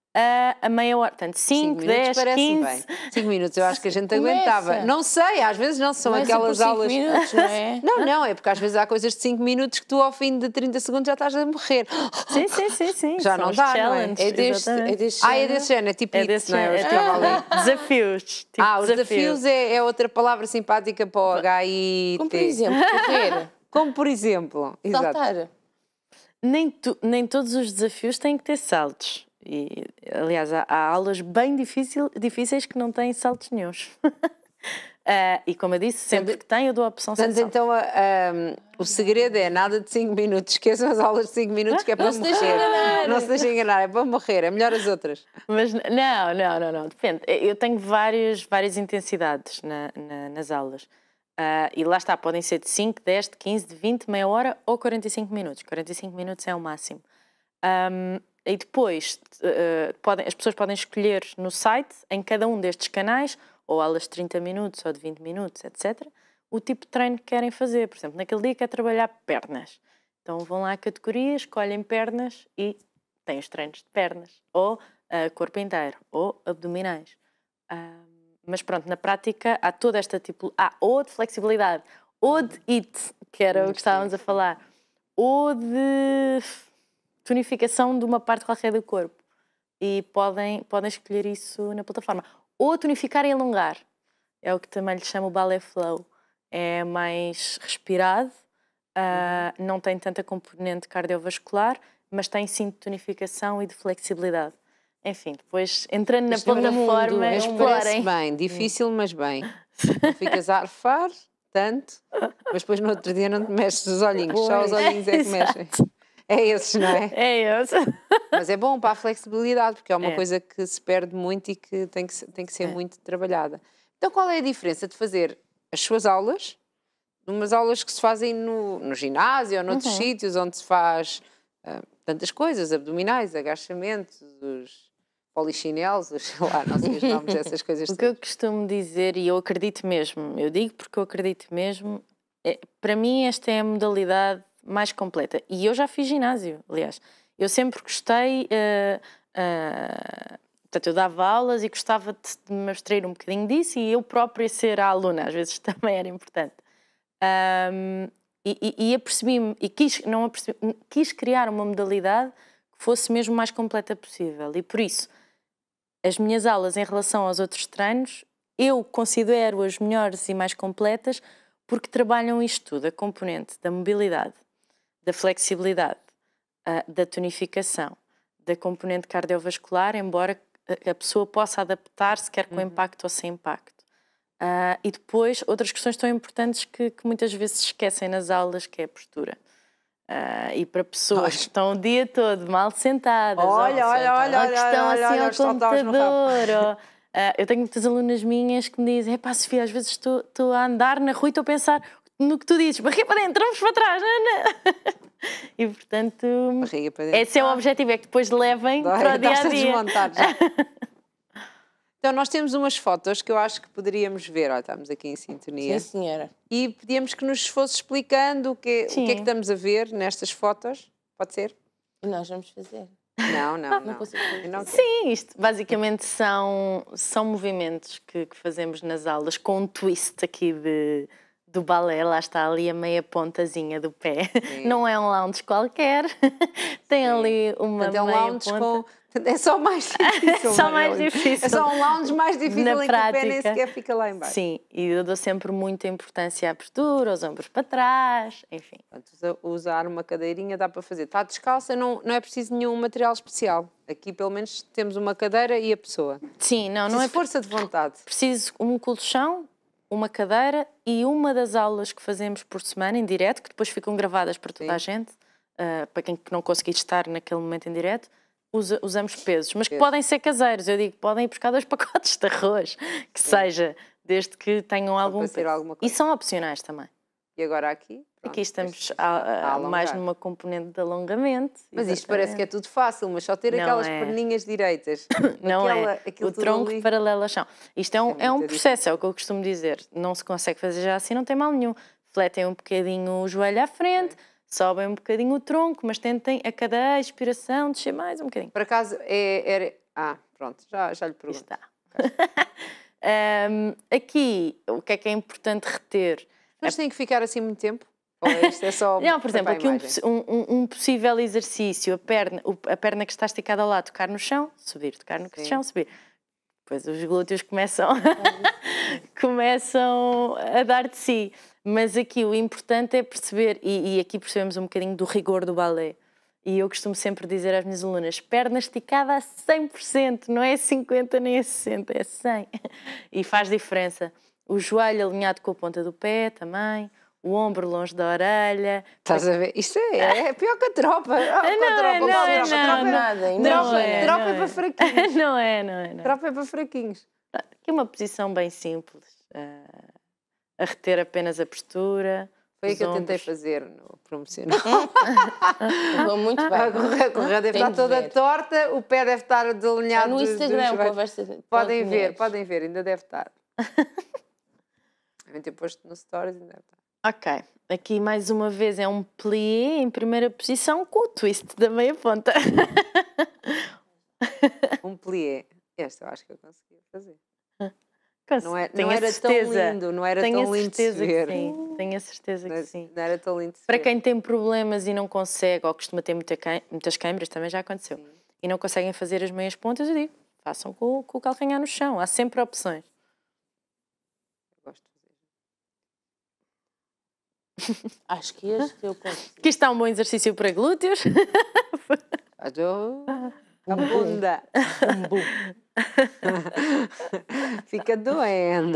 a, a meia hora. Portanto, cinco, minutos dez, parece-me quinze... bem. cinco minutos eu acho que a gente Começa. aguentava. Não sei, às vezes não são Começa por aquelas cinco aulas... minutos, não é? Não, não, é porque às vezes há coisas de cinco minutos que tu ao fim de trinta segundos já estás a morrer. Sim, sim, sim, sim. Já são não os dá, não é? challenges, É deste, exatamente. é deste Ah, é género. desse género, é tipo É isso, desse não é? Eu género, é estava ali. tipo desafios. Tipo Ah, os desafios é, é outra palavra simpática para o H I T. Como por exemplo, correr, Como por exemplo. Exato. saltar. Nem, tu- nem todos os desafios têm que ter saltos. E, aliás, há, há aulas bem difícil, difíceis que não têm saltos nenhuns. Ah, e como eu disse, sempre que tem, eu dou a opção sem Portanto, saltos. então, a- a- o segredo é nada de cinco minutos. Esqueçam as aulas de cinco minutos que é para Não se deixem morrer. enganar. Não se deixem enganar, é para morrer. É melhor as outras. Mas n- não, não, não, não, depende. Eu tenho várias, várias intensidades na- na- nas aulas. Ah, e lá está, podem ser de cinco, dez, de quinze, de vinte, meia hora ou quarenta e cinco minutos. quarenta e cinco minutos é o máximo. Ahm, e depois, eh, podem, as pessoas podem escolher no site, em cada um destes canais, ou aulas de trinta minutos ou de vinte minutos, etcétera, o tipo de treino que querem fazer. Por exemplo, naquele dia quer trabalhar pernas. Então vão lá à categoria, escolhem pernas e têm os treinos de pernas. Ou uh, corpo inteiro ou abdominais. Uh, mas pronto, na prática há toda esta tipo, há ou de flexibilidade, ou de I T, que era o que estávamos a falar, ou de tonificação de uma parte qualquer do corpo. E podem, podem escolher isso na plataforma. Ou tonificar e alongar. É o que também lhe chama o Ballet Flow. É mais respirado, uh, não tem tanta componente cardiovascular, mas tem sim de tonificação e de flexibilidade. Enfim, depois entrando na plataforma, mas explorem. parece bem, difícil, mas bem. Não ficas a arfar tanto, mas depois no outro dia não te mexes os olhinhos, só os olhinhos é que mexem. É esses, não é? É esse. Mas é bom para a flexibilidade, porque é uma É. coisa que se perde muito e que tem que, tem que ser É. muito trabalhada. Então qual é a diferença de fazer as suas aulas, umas aulas que se fazem no, no ginásio ou noutros Uhum. sítios onde se faz uh, tantas coisas, abdominais, agachamentos, os polichinelos, os, sei lá, não sei os nomes dessas coisas. O que eu costumo dizer, e eu acredito mesmo, eu digo porque eu acredito mesmo, é, para mim esta é a modalidade mais completa. E eu já fiz ginásio, aliás. Eu sempre gostei, uh, uh, portanto eu dava aulas e gostava de, de me abstrair um bocadinho disso e eu própria ser a aluna, às vezes também era importante. Um, e, e, e apercebi-me, e quis, não apercebi, quis criar uma modalidade que fosse mesmo mais completa possível. E por isso, as minhas aulas em relação aos outros treinos, eu considero as melhores e mais completas porque trabalham isto tudo, a componente da mobilidade, da flexibilidade, da tonificação, da componente cardiovascular, embora a pessoa possa adaptar-se, quer com uhum. impacto ou sem impacto. Uh, e depois, outras questões tão importantes que, que muitas vezes se esquecem nas aulas, que é a postura. Uh, e para pessoas olha. que estão o dia todo mal sentadas, olha, ou, olha, olha, ou que estão olha, assim olha, ao computador. Ou, uh, eu tenho muitas alunas minhas que me dizem: epá, Sofia, às vezes estou, estou a andar na rua e estou a pensar no que tu dizes, barriga para dentro, vamos para trás. Não, não. E portanto, para dentro. Esse é o objetivo, é que depois levem Dói, para o dia a dia. Então, nós temos umas fotos que eu acho que poderíamos ver. Olha, estamos aqui em sintonia. Sim, senhora. E pedíamos que nos fosse explicando o que, o que é que estamos a ver nestas fotos. Pode ser? E nós vamos fazer. Não, não, não. não consigo fazer. não Sim, isto basicamente são, são movimentos que, que fazemos nas aulas com um twist aqui de, do balé. Lá está ali a meia pontazinha do pé. Sim. Não é um lounge qualquer. Tem Sim. ali uma Portanto, é um meia lounge ponta. Com... É só mais difícil. É só mais difícil. É só um lounge mais difícil Na em prática. Que o pé nem sequer fica lá em baixo. Sim, e eu dou sempre muita importância à postura, aos ombros para trás, enfim. Portanto, usar uma cadeirinha dá para fazer. Está descalça, não, não é preciso nenhum material especial. Aqui, pelo menos, temos uma cadeira e a pessoa. Sim, não, preciso não é... força de vontade. Preciso um colchão, uma cadeira e uma das aulas que fazemos por semana em direto, que depois ficam gravadas para toda Sim. a gente, uh, para quem não conseguir estar naquele momento em direto. Usa, usamos pesos, mas que Peso. podem ser caseiros. Eu digo, podem ir buscar dois pacotes de arroz, que Sim. seja, desde que tenham algum peso. Alguma coisa. E são opcionais também. E agora aqui? Pronto, aqui estamos a, a, mais numa componente de alongamento. Mas exatamente. Isto parece que é tudo fácil, mas só ter não aquelas é. perninhas direitas. Não aquela, é. O tronco ali... paralelo ao chão. Isto é um, é, é um processo, é o que eu costumo dizer. Não se consegue fazer já assim, não tem mal nenhum. Fletem um bocadinho o joelho à frente, é. sobem um bocadinho o tronco, mas tentem a cada expiração descer mais um bocadinho. Por acaso, é... é... Ah, pronto, já, já lhe pergunto. Está. um, aqui, o que é que é importante reter? Mas tem que ficar assim muito tempo? Ou isto é só... Não, por exemplo, aqui um, um, um possível exercício, a perna, a perna que está esticada ao lado, tocar no chão, subir, tocar no Sim. chão, subir. Depois os glúteos começam, começam a dar de si. Mas aqui o importante é perceber, e, e aqui percebemos um bocadinho do rigor do balé. E eu costumo sempre dizer às minhas alunas, perna esticada a cem por cento, não é cinquenta nem é sessenta, é cem. E faz diferença. O joelho alinhado com a ponta do pé também, o ombro longe da orelha. Estás a ver? Isto é, é pior que a tropa. Ah, não, a tropa, não, não, é, não, não, tropa, nada. Não, tropa, é, tropa não é, é para fraquinhos. Não é, não é. Não. Tropa é para fraquinhos. Aqui é uma posição bem simples. Uh, a reter apenas a postura. Foi o que eu tentei fazer no promocional. Vou muito bem. A correia, a correia deve Tem estar toda ver. torta, o pé deve estar desalinhado. Está no Instagram, dos conversa. Podem ver, mulheres. podem ver, ainda deve estar. Devem ter posto no Stories, ainda deve estar. Ok, aqui mais uma vez é um plié em primeira posição com o twist da meia ponta. Um plié. Este eu acho que eu conseguia fazer. Cons- Não, é, tenho não a era certeza, tão lindo, não era tenho tão a lindo de se certeza que ver. sim, tenho a certeza Não que era- sim. não era tão lindo de se Para ver. quem tem problemas e não consegue, ou costuma ter muita quei- muitas câimbras, também já aconteceu, Sim. e não conseguem fazer as meias pontas, eu digo, façam com, com o calcanhar no chão, há sempre opções. Gosto de fazer. Acho que este eu consigo. Aqui está um bom exercício para glúteos. Adoro a bunda. Bum, bum. Fica doendo.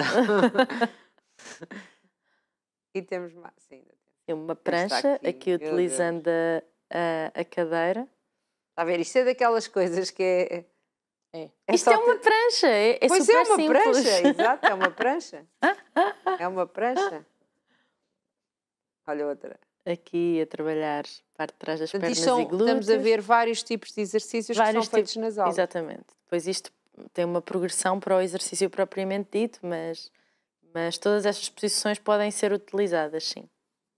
E temos mais. Sim, ainda temos. Tem uma prancha, aqui, aqui, meu utilizando a, a, a cadeira. Está a ver? Isto é daquelas coisas que é. É. é Isto só é uma ter- prancha, é, é Pois super é uma simples. prancha, exato, é uma prancha. É uma prancha. Olha outra. Aqui a trabalhar parte de trás das Portanto, pernas isto são- e glúteos. estamos a ver vários tipos de exercícios Vários que são feitos tipos- nas aulas. Exatamente. Depois isto tem uma progressão para o exercício propriamente dito, mas, mas todas estas posições podem ser utilizadas, sim.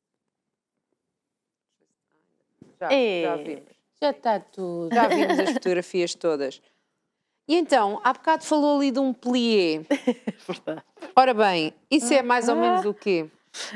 Já, É. já vimos. Já está tudo. Já vimos as fotografias todas. E então, há bocado falou ali de um plié. Verdade. Ora bem, isso é mais ou menos o quê?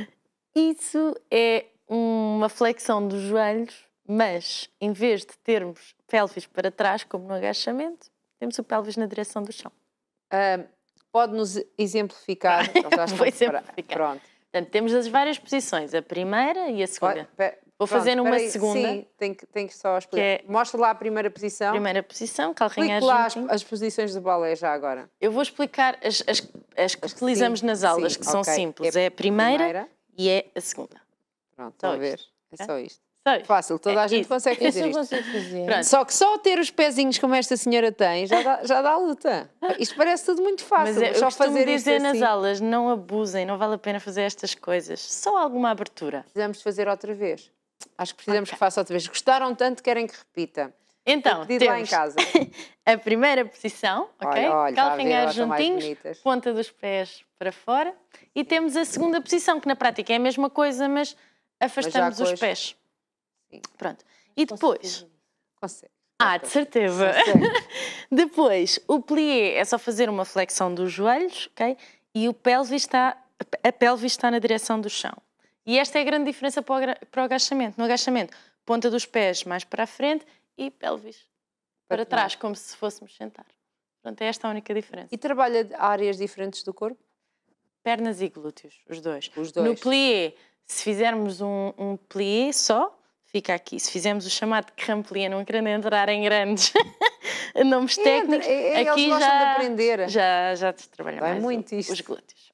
Isso é uma flexão dos joelhos, mas em vez de termos pelvis para trás, como no agachamento, temos o pelvis na direção do chão. Ah, Pode-nos exemplificar? Nós já Vou estamos para- exemplificar. Pronto. Portanto, temos as várias posições, a primeira e a segunda. Pe- Vou pronto, fazer uma espera aí. segunda. Sim, tem que, tem que só explicar. Que é- Mostra lá a primeira posição. Primeira posição, calcanhar Explique lá as, juntinho. as posições do balé já agora. Eu vou explicar as, as, as que As que utilizamos sim, nas aulas, sim, que são ok. simples. É É a primeira, primeira. e é a segunda. Pronto, Só estão a ver? isto, É ok? só isto. Só isto. Fácil, toda É a gente isso. consegue Esse fazer eu isto. consigo fazer. Pronto. Só que só ter os pezinhos como esta senhora tem já dá, já dá luta. Isto parece tudo muito fácil. Mas é, eu só costumo fazer isto dizer nas assim. aulas, não abusem, não vale a pena fazer estas coisas. Só alguma abertura. Precisamos de fazer outra vez. Acho que precisamos Ok. que faça outra vez. Gostaram tanto, querem que repita. Então, Pedido lá em temos casa. a primeira posição, ok? Olha, olha, está a ver, Calcanhar elas são mais juntinhos, bonitas. ponta dos pés para fora. E temos a segunda posição, que na prática é a mesma coisa, mas afastamos com os as- pés. Sim. Pronto. E depois... Consegue. Ah, de certeza. Consegue. Depois, o plié é só fazer uma flexão dos joelhos, ok? E o pelvis está, a pelvis está na direção do chão. E esta é a grande diferença para o, agra- para o agachamento. No agachamento, ponta dos pés mais para a frente e pelvis para Para trás, como se fôssemos sentar. Pronto, é esta a única diferença. E trabalha áreas diferentes do corpo? Pernas e glúteos, os dois. Os dois. No plié, se fizermos um, um plié só, fica aqui. Se fizermos o chamado cramplié, não querendo entrar em grandes nomes técnicos, é, é, eles aqui gostam já, de aprender. já, já se trabalha Vai mais muito o- isto. os glúteos.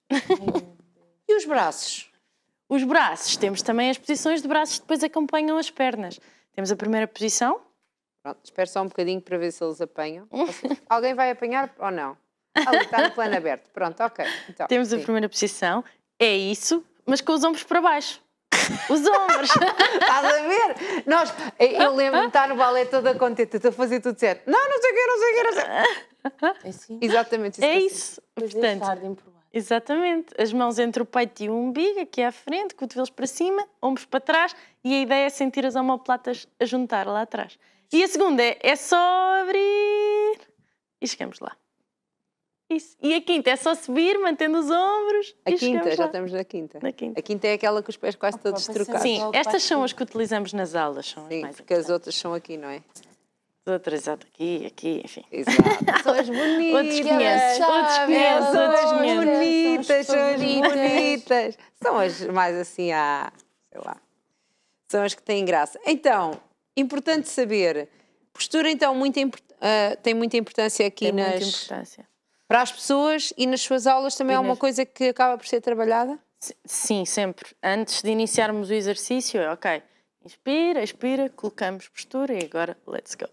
E os braços? Os braços, temos também as posições de braços que depois acompanham as pernas. Temos a primeira posição. Pronto, espero só um bocadinho para ver se eles apanham. Alguém vai apanhar ou não? Ali está no plano aberto. Pronto, ok. Então, Temos a sim. primeira posição. É isso, mas com os ombros para baixo. Os ombros. Estás a ver? Nós, eu lembro-me de estar no balé toda contente, estou a fazer tudo certo. Não, não sei o quê, não sei o quê, não sei o quê. É assim? Exatamente isso. É que eu sei. isso. Depois é Portanto, tarde em provar. exatamente. As mãos entre o peito e o umbigo, aqui à frente, cotovelos para cima, ombros para trás, e a ideia é sentir as omoplatas a juntar lá atrás. E a segunda é, é só abrir e chegamos lá. Isso. E a quinta é só subir, mantendo os ombros A e quinta, chegamos já lá. estamos na quinta. Na quinta. A quinta é aquela com os pés quase todos Opa, trocados. Sim, Só estas quatro. são as que utilizamos nas aulas, são as Sim, mais porque as importantes. outras são aqui, não é? Outras, exato, aqui, aqui, enfim. Exato. São as bonitas. Outros conheces, outros conheces, São outros as conheces. bonitas, São são as as favoritas. bonitas. São as mais assim, ah, sei lá. São as que têm graça. Então, importante saber, postura então muito import- ah, tem muita importância aqui Tem nas, muita importância. para as pessoas e nas suas aulas também E é uma nas- coisa que acaba por ser trabalhada? S- Sim, sempre. Antes de iniciarmos o exercício, é ok. Inspira, expira, colocamos postura e agora let's go.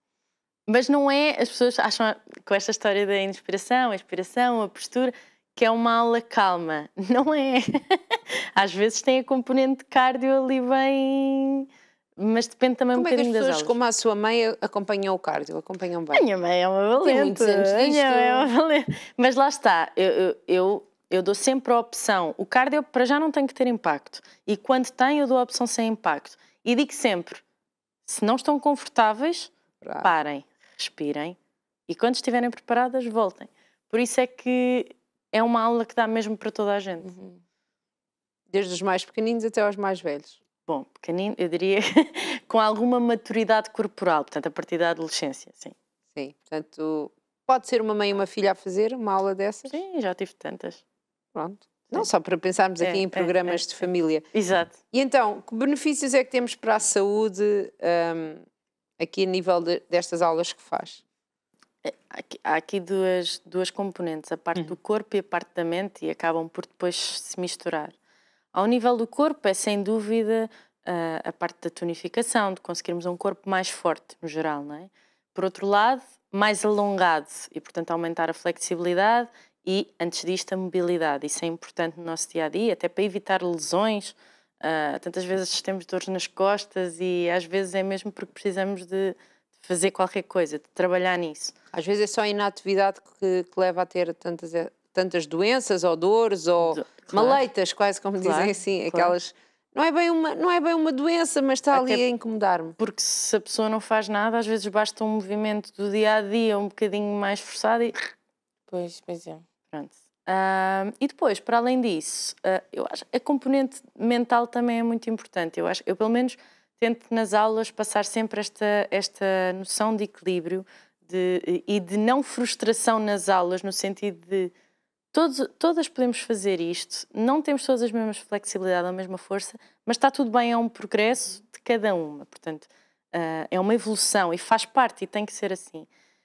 Mas não é, as pessoas acham com esta história da inspiração, a expiração, a postura, que é uma aula calma. Não é. Às vezes tem a componente de cardio ali bem... Mas depende também Como um é que as bocadinho das pessoas, aulas. como a sua mãe, acompanham o cardio? Acompanham A bem? minha mãe é uma valente. muitos anos A minha disto. mãe é uma valente. Mas lá está, eu, eu, eu, eu dou sempre a opção. O cardio para já não tem que ter impacto. E quando tem, eu dou a opção sem impacto. E digo sempre, se não estão confortáveis, Bravo. parem, respirem E quando estiverem preparadas, voltem. Por isso é que é uma aula que dá mesmo para toda a gente. Uhum. Desde os mais pequeninos até aos mais velhos. Bom, pequenino, eu diria com alguma maturidade corporal, portanto, a partir da adolescência, sim. Sim, portanto, pode ser uma mãe e uma filha a fazer uma aula dessas? Sim, já tive tantas. Pronto. Não só para pensarmos aqui É, em programas é, é, de família. Exato. E então, que benefícios é que temos para a saúde um, aqui a nível de, destas aulas que faz? Há aqui, há aqui duas, duas componentes, a parte Uhum. do corpo e a parte da mente, e acabam por depois se misturar. Ao nível do corpo é sem dúvida a, a parte da tonificação, de conseguirmos um corpo mais forte no geral, não é? Por outro lado, mais alongado e, portanto, aumentar a flexibilidade e, antes disto, a mobilidade. Isso é importante no nosso dia-a-dia, até para evitar lesões. Uh, tantas vezes temos dores nas costas e às vezes é mesmo porque precisamos de fazer qualquer coisa, de trabalhar nisso. Às vezes é só a inatividade que, que leva a ter tantas, tantas doenças ou dores ou Do, claro. maleitas, quase como Claro, dizem assim, claro. aquelas... Não é, bem uma, não é bem uma doença, mas está Até ali a incomodar-me. Porque se a pessoa não faz nada, às vezes basta um movimento do dia-a-dia um bocadinho mais forçado e... Pois, pois é. Pronto. Uh, e depois, para além disso, uh, eu acho que a componente mental também é muito importante. Eu, acho, eu pelo menos, tento nas aulas passar sempre esta, esta noção de equilíbrio de, e de não frustração nas aulas, no sentido de todos, todas podemos fazer isto, não temos todas as mesmas flexibilidade, a mesma força, mas está tudo bem, é um progresso de cada uma. Portanto, uh, é uma evolução e faz parte e tem que ser assim.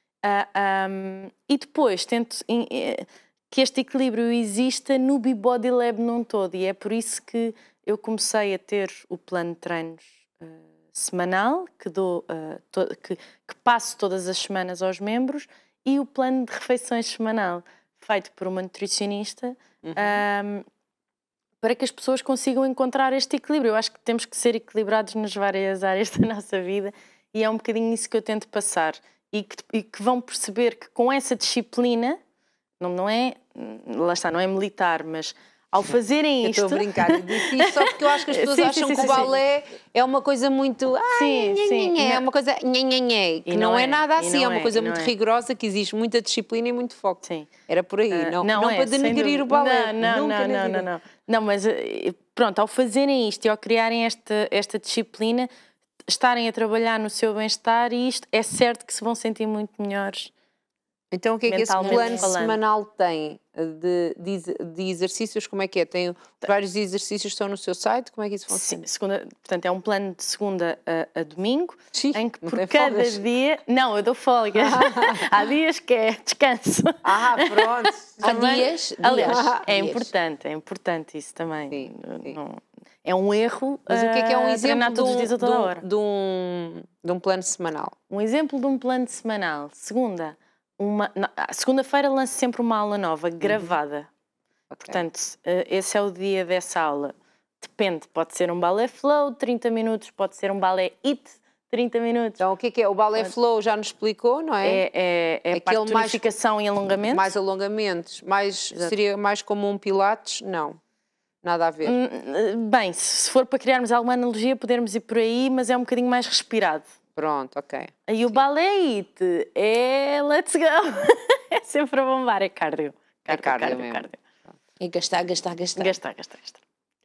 Uh, um, e depois tento... In, uh, que este equilíbrio exista no B-Body Lab num todo, e é por isso que eu comecei a ter o plano de treinos uh, semanal, que, dou, uh, to, que, que passo todas as semanas aos membros, e o plano de refeições semanal, feito por uma nutricionista, uhum. um, para que as pessoas consigam encontrar este equilíbrio. Eu acho que temos que ser equilibrados nas várias áreas da nossa vida, e é um bocadinho isso que eu tento passar, e que, e que vão perceber que com essa disciplina, Não, não é, lá está, não é militar, mas ao fazerem isto... Eu estou a brincar, eu disse isto só porque eu acho que as pessoas sim, acham sim, que sim, o balé sim. é uma coisa muito... Ai, sim, nhê, sim. nhê, é uma coisa... Nhê, nhê, nhê, que não, não é, é nada assim, é uma é, coisa muito é. rigorosa, que exige muita disciplina e muito foco. Sim. Era por aí, uh, não, não, não é, para denegrir o balé. Não, não, nunca não, não, não, não. Não, mas pronto, ao fazerem isto e ao criarem esta, esta disciplina, estarem a trabalhar no seu bem-estar, e isto é certo que se vão sentir muito melhores. Então o que é que esse plano falando. semanal tem de, de, de exercícios? Como é que é? Tem vários exercícios que estão no seu site? Como é que isso funciona? Sim, segunda, portanto, é um plano de segunda a, a domingo, Sim, em que por cada folgas. dia... Não, eu dou folgas. Há dias que é descanso. Ah, pronto. Há dias, Aliás, dias. é dias. importante, é importante isso também. Sim, sim. Não, é um erro. Mas o que é que é um exemplo todos os dias a toda de, um, hora. de, um, de um plano semanal? Um exemplo de um plano semanal. Segunda, uma, segunda-feira lanço sempre uma aula nova, gravada. Uhum. Okay. Portanto, esse é o dia dessa aula. Depende, pode ser um balé flow, trinta minutos, pode ser um balé hit, trinta minutos. Então, o que é que é? O balé pode... flow já nos explicou, não é? É, é, é a parte de tonificação e alongamento. Mais alongamentos. Mais, seria mais como um pilates? Não. Nada a ver. Bem, se for para criarmos alguma analogia, podermos ir por aí, mas é um bocadinho mais respirado. Pronto, ok. E o balé hit é let's go. É sempre a bombar, é cardio. Cardio, é cardio, cardio, mesmo. cardio. E gastar, gastar, gastar. Gastar, gastar, gastar.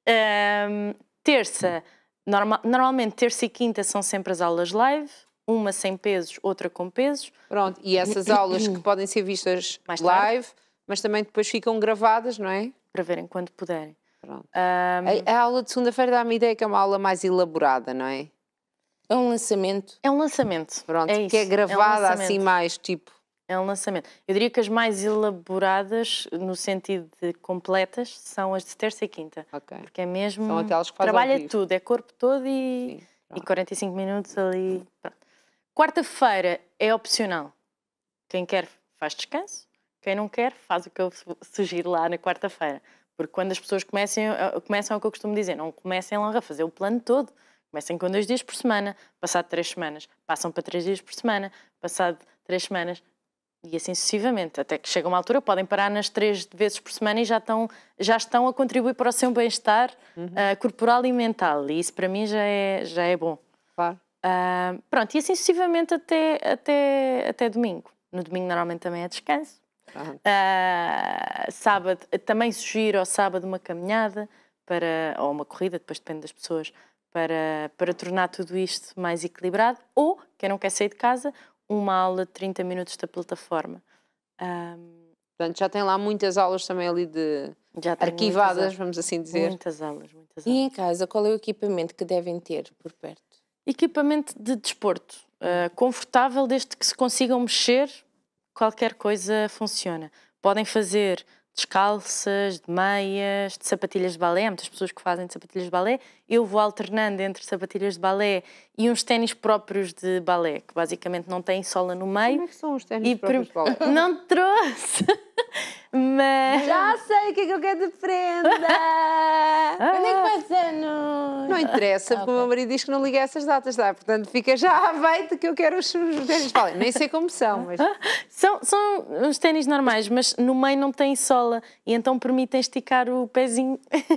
Um, terça, normal, normalmente terça e quinta são sempre as aulas live, uma sem pesos, outra com pesos. Pronto, e essas aulas que podem ser vistas mais live, mas também depois ficam gravadas, não é? Para verem quando puderem. Pronto. Um, a, a aula de segunda-feira dá-me a ideia que é uma aula mais elaborada, não é? É um lançamento. É um lançamento. Pronto, é que é gravada é um assim mais tipo... É um lançamento. Eu diria que as mais elaboradas, no sentido de completas, são as de terça e quinta. Okay. Porque é mesmo... São aquelas que fazem trabalha tudo, é corpo todo e, Sim, e quarenta e cinco minutos ali. Quarta-feira é opcional. Quem quer faz descanso, quem não quer faz o que eu sugiro lá na quarta-feira. Porque quando as pessoas comecem, começam, é o que eu costumo dizer, não comecem logo a fazer o plano todo. Comecem com dois dias por semana, passado três semanas, passam para três dias por semana, passado três semanas, e assim sucessivamente, até que chega uma altura, podem parar nas três vezes por semana e já estão, já estão a contribuir para o seu bem-estar uhum. uh, corporal e mental, e isso para mim já é, já é bom. Claro. Uh, pronto, e assim sucessivamente até, até, até domingo. No domingo normalmente também é descanso. Pronto. Uh, sábado, também sugiro ao sábado uma caminhada, para, ou uma corrida, depois depende das pessoas, para, para tornar tudo isto mais equilibrado. Ou, quem não quer sair de casa, uma aula de trinta minutos da plataforma. Um, Portanto, já tem lá muitas aulas também ali de já tenho arquivadas, muitas, vamos assim dizer. Muitas aulas, muitas E aulas. em casa, qual é o equipamento que devem ter por perto? Equipamento de desporto, uh, confortável desde que se consigam mexer, qualquer coisa funciona. Podem fazer descalças, de meias, de sapatilhas de balé. Há muitas pessoas que fazem de sapatilhas de balé. Eu vou alternando entre sapatilhas de balé e uns ténis próprios de balé, que basicamente não têm sola no meio. Como é que são os ténis E próprios de balé? Não trouxe! Mas... Já sei o que é que eu quero de prenda! Quando é que vai ser no... Não interessa, porque o meu marido diz que não liga a essas datas, tá? Portanto fica já à beita que eu quero os, os ténis de balé. Nem sei como são, mas... São, são uns ténis normais, mas no meio não tem sola e então permitem esticar o pezinho.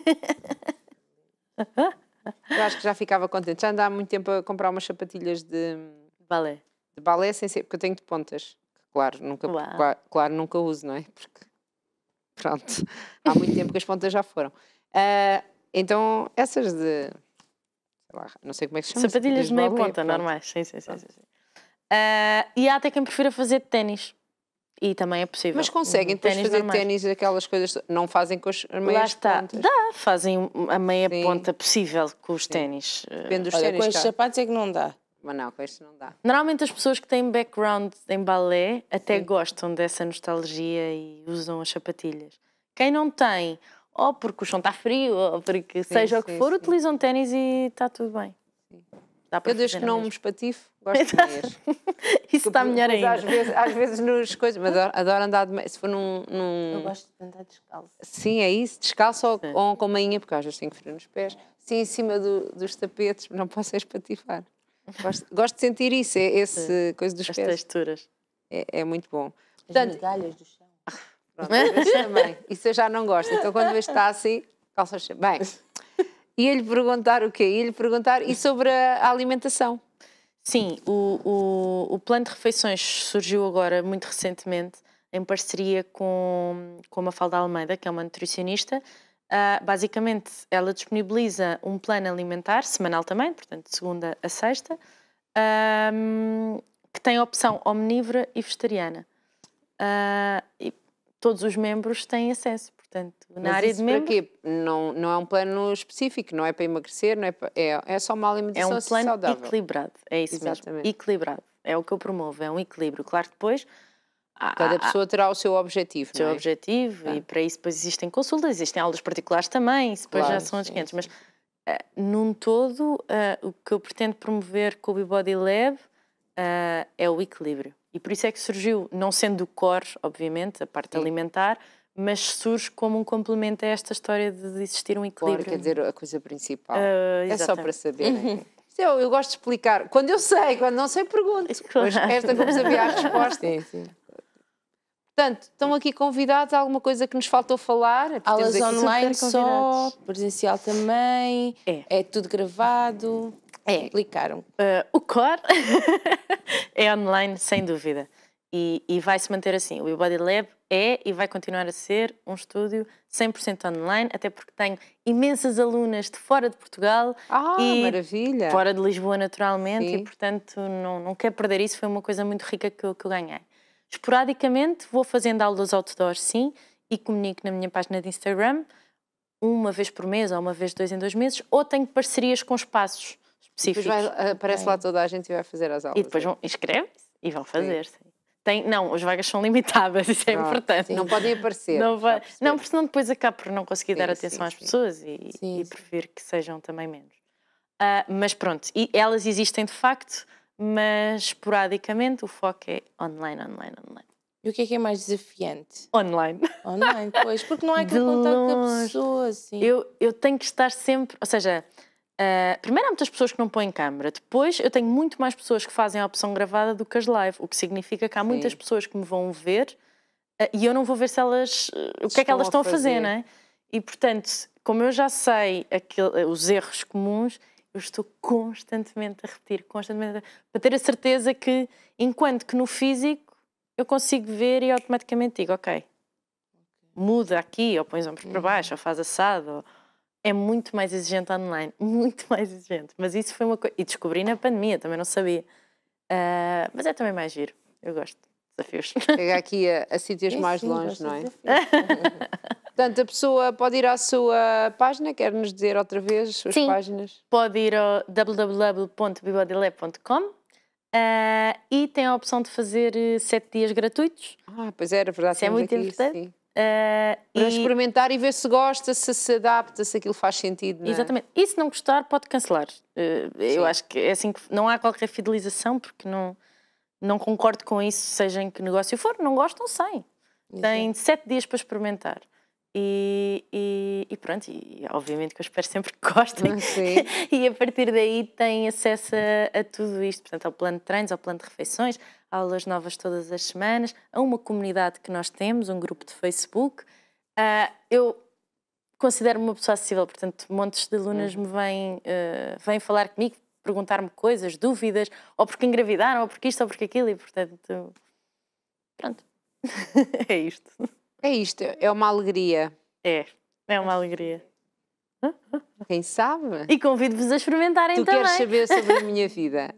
Eu acho que já ficava contente. Já ando há muito tempo a comprar umas sapatilhas de, Balé. de balé, sem ser, porque eu tenho de pontas. Claro, nunca, Uau. claro, claro, nunca uso, não é? Porque, pronto, há muito tempo que as pontas já foram. Ah, então, essas de... Sei lá, não sei como é que se chama. Sapatilhas de meia balé, ponta, pronto. normais. Sim, sim, sim. sim, sim. Ah, e há até quem prefira fazer de ténis. E também é possível. Mas conseguem depois Ténis fazer normais. ténis, aquelas coisas... Não fazem com as meias Lá está. pontas. Dá, fazem a meia Sim. ponta possível com os ténis. Depende dos Olha, ténis, com estes cá. sapatos é que não dá. Mas não, com estes não dá. Normalmente as pessoas que têm background em balé até Sim. gostam dessa nostalgia e usam as sapatilhas. Quem não tem, ou porque o chão está frio, ou porque seja o que sim, for, sim. utilizam ténis e está tudo bem. Dá para Eu desde fazer que na não me mesma. espatifo, gosto de meias. Isso está melhor Depois, ainda. Às vezes, às vezes nos coisas, mas adoro, adoro andar de meias. Se for num... num... Eu gosto de andar descalço. Sim, é isso, descalço ou, Sim. ou com meinha, porque às vezes tenho frio nos pés. Sim, em cima do, dos tapetes, não posso é espatifar. Gosto, gosto de sentir isso, é, esse coisa dos As pés. texturas. É, é muito bom. As Portanto, migalhas do chão. pronto, às vezes também. Isso eu já não gosto. Então quando vejo que está assim, calças. Bem, ia-lhe perguntar o quê? Ia-lhe perguntar e sobre a alimentação. Sim, o, o, o plano de refeições surgiu agora muito recentemente em parceria com, com a Mafalda Almeida, que é uma nutricionista. Uh, basicamente, ela disponibiliza um plano alimentar, semanal também, portanto, de segunda a sexta, um, que tem a opção omnívora e vegetariana. Uh, e todos os membros têm acesso, portanto, na Mas área isso de para membros... quê? Não, não é um plano específico, não é para emagrecer, não é, para, é, é só uma É alimentação um plano saudável. equilibrado, é isso Exatamente. mesmo, equilibrado. É o que eu promovo, é um equilíbrio. Claro que depois... há- Cada há- pessoa terá o seu objetivo, o seu não é? objetivo Ah. e para isso depois existem consultas, existem aulas particulares também, isso depois Claro, já são as sim, quinhentas, sim. mas ah, num todo ah, o que eu pretendo promover com o Bebody Lab ah, é o equilíbrio e por isso é que surgiu, não sendo o core, obviamente, a parte Sim. alimentar, mas surge como um complemento a esta história de existir um Claro, equilíbrio. quer dizer, a coisa principal. Ah, É só para exatamente. saber. Eu, eu gosto de explicar. Quando eu sei, quando não sei, pergunto. Claro. Mas esta, como sabia a resposta. Sim, sim. Portanto, estão aqui convidados. Há alguma coisa que nos faltou falar? É porque Aulas temos aqui- online super só, convidados. presencial também, É. é tudo gravado. É. Explicaram. Uh, o core é online, sem dúvida. E, e vai se manter assim. O Bebody Lab é e vai continuar a ser um estúdio cem por cento online, até porque tenho imensas alunas de fora de Portugal Ah, e maravilha. fora de Lisboa, naturalmente, Sim. e portanto não, não quero perder isso. Foi uma coisa muito rica que eu, que eu ganhei. Esporadicamente vou fazendo aulas outdoor, sim, e comunico na minha página de Instagram, uma vez por mês ou uma vez de dois em dois meses, ou tenho parcerias com espaços Depois específicos. vai, aparece lá toda a gente e vai fazer as aulas. E depois vão, inscreve-se e vão fazer. Sim. Tem, não, as vagas são limitadas, isso é Pronto. importante. Não podem aparecer. Não, vai, já percebi. não, porque senão depois acabo por não conseguir Sim, dar sim, atenção às sim. pessoas e, Sim, e sim. prefiro que sejam também menos. Ah, mas pronto, e elas existem de facto, mas esporadicamente o foco é online, online, online. E o que é que é mais desafiante? Online. Online, pois, porque não há aquele De contato com a longe. pessoa, assim. Eu, eu tenho que estar sempre, ou seja, uh, primeiro há muitas pessoas que não põem câmara, depois eu tenho muito mais pessoas que fazem a opção gravada do que as live, o que significa que há muitas Sim. pessoas que me vão ver uh, e eu não vou ver se elas, uh, o que é que elas estão a fazer, não é? E portanto, como eu já sei aquele, os erros comuns, eu estou constantemente a repetir, constantemente a... para ter a certeza que, enquanto que no físico, eu consigo ver e automaticamente digo, ok, muda aqui, ou põe os ombros para baixo, ou faz assado. Ou... É muito mais exigente online, muito mais exigente. Mas isso foi uma coisa... E descobri na pandemia, também não sabia. Uh, mas é também mais giro, eu gosto de desafios. Chega aqui a, a sítios Sim, mais sim, longe, gosto não de é? desafios. Portanto, a pessoa pode ir à sua página, quer-nos dizer outra vez as suas Sim. páginas? Pode ir ao w w w ponto bibodylab ponto com uh, e tem a opção de fazer sete dias gratuitos. Ah, pois era, verdade. Isso é muito aqui, importante. sim. Uh, Para e... experimentar e ver se gosta, se se adapta, se aquilo faz sentido. Não é? Exatamente. E se não gostar, pode cancelar. Uh, eu acho que é assim que não há qualquer fidelização, porque não, não concordo com isso, seja em que negócio for. Não gostam, saem. Tem sete dias para experimentar. E, e, e pronto, e obviamente que eu espero sempre que gostem. Sim. E a partir daí têm acesso a, a tudo isto. Portanto, ao plano de treinos, ao plano de refeições, aulas novas todas as semanas, a uma comunidade que nós temos, um grupo de Facebook. Uh, eu considero-me uma pessoa acessível, portanto, montes de alunas uhum. me vêm, uh, vêm falar comigo, perguntar-me coisas, dúvidas, ou porque engravidaram, ou porque isto, ou porque aquilo, e portanto, pronto. É isto. É isto, é uma alegria. É, é uma alegria. Quem sabe? E convido-vos a experimentarem tu também. Tu queres saber sobre a minha vida?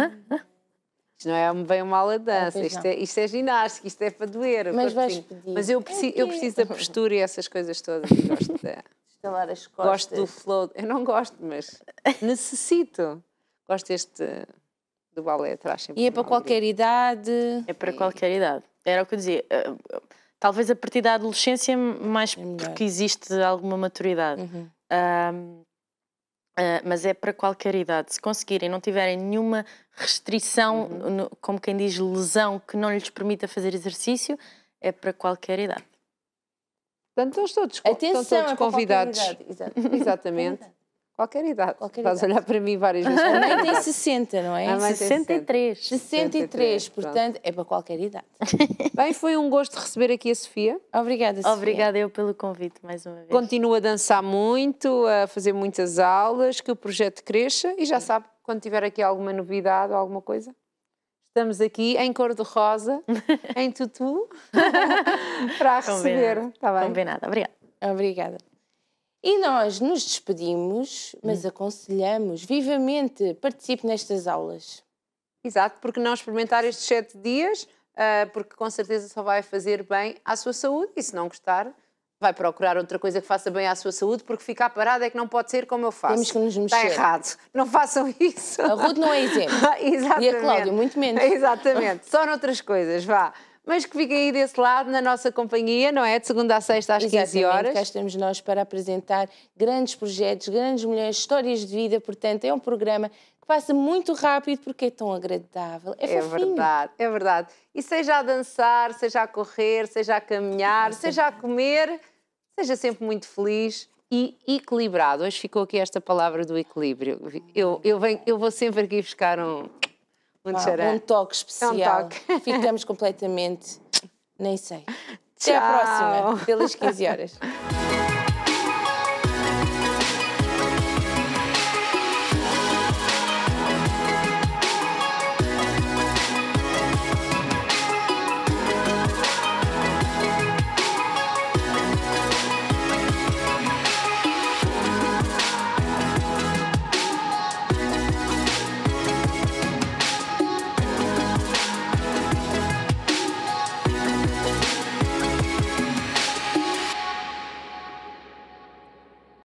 Isto não é bem uma aula de dança, é, isto, é, isto é ginástica, isto é para doer. Mas vais pedir. Mas eu preciso, eu preciso da postura e essas coisas todas. E gosto de... Estalar as costas. Gosto do flow. Eu não gosto, mas necessito. Gosto deste do balé atrás. E é para qualquer idade? É para qualquer idade. Era o que eu dizia. Talvez a partir da adolescência, mais é porque existe alguma maturidade. Uhum. Um, uh, mas é para qualquer idade. Se conseguirem, não tiverem nenhuma restrição, uhum. no, como quem diz, lesão, que não lhes permita fazer exercício, é para qualquer idade. Portanto, estão todos, Atenção, estão todos é convidados. Exato. Exatamente. Qualquer idade. Qualquer Estás idade. a olhar para mim várias vezes. A mãe tem sessenta, não é? A mãe tem sessenta e três. sessenta e três, portanto, é para qualquer idade. Bem, foi um gosto receber aqui a Sofia. Obrigada, Sofia. Obrigada eu pelo convite, mais uma vez. Continua a dançar muito, a fazer muitas aulas, que o projeto cresça e já sabe, quando tiver aqui alguma novidade ou alguma coisa, estamos aqui em cor-de-rosa, em tutu, para a receber. Está bem? Combinado, obrigada. Obrigada. E nós nos despedimos, mas hum. aconselhamos vivamente, participe nestas aulas. Exato, porque não experimentar estes sete dias, uh, porque com certeza só vai fazer bem à sua saúde e se não gostar, vai procurar outra coisa que faça bem à sua saúde, porque ficar parado é que não pode ser como eu faço. Temos que nos mexer. Está errado. Não façam isso. A Ruth não é exemplo. Exatamente. E a Cláudia, muito menos. Exatamente. Só noutras coisas, vá. Mas que fiquem aí desse lado, na nossa companhia, não é? De segunda a sexta às Exatamente, quinze horas. Cá estamos nós para apresentar grandes projetos, grandes mulheres, histórias de vida. Portanto, é um programa que passa muito rápido porque é tão agradável. É, é fofinho. verdade, é verdade. E seja a dançar, seja a correr, seja a caminhar, seja a comer, seja sempre muito feliz e equilibrado. Hoje ficou aqui esta palavra do equilíbrio. Eu, eu, venho, eu vou sempre aqui buscar um... Um, ah, um toque especial. Um toque. Ficamos completamente... Nem sei. Até à próxima, pelas quinze horas.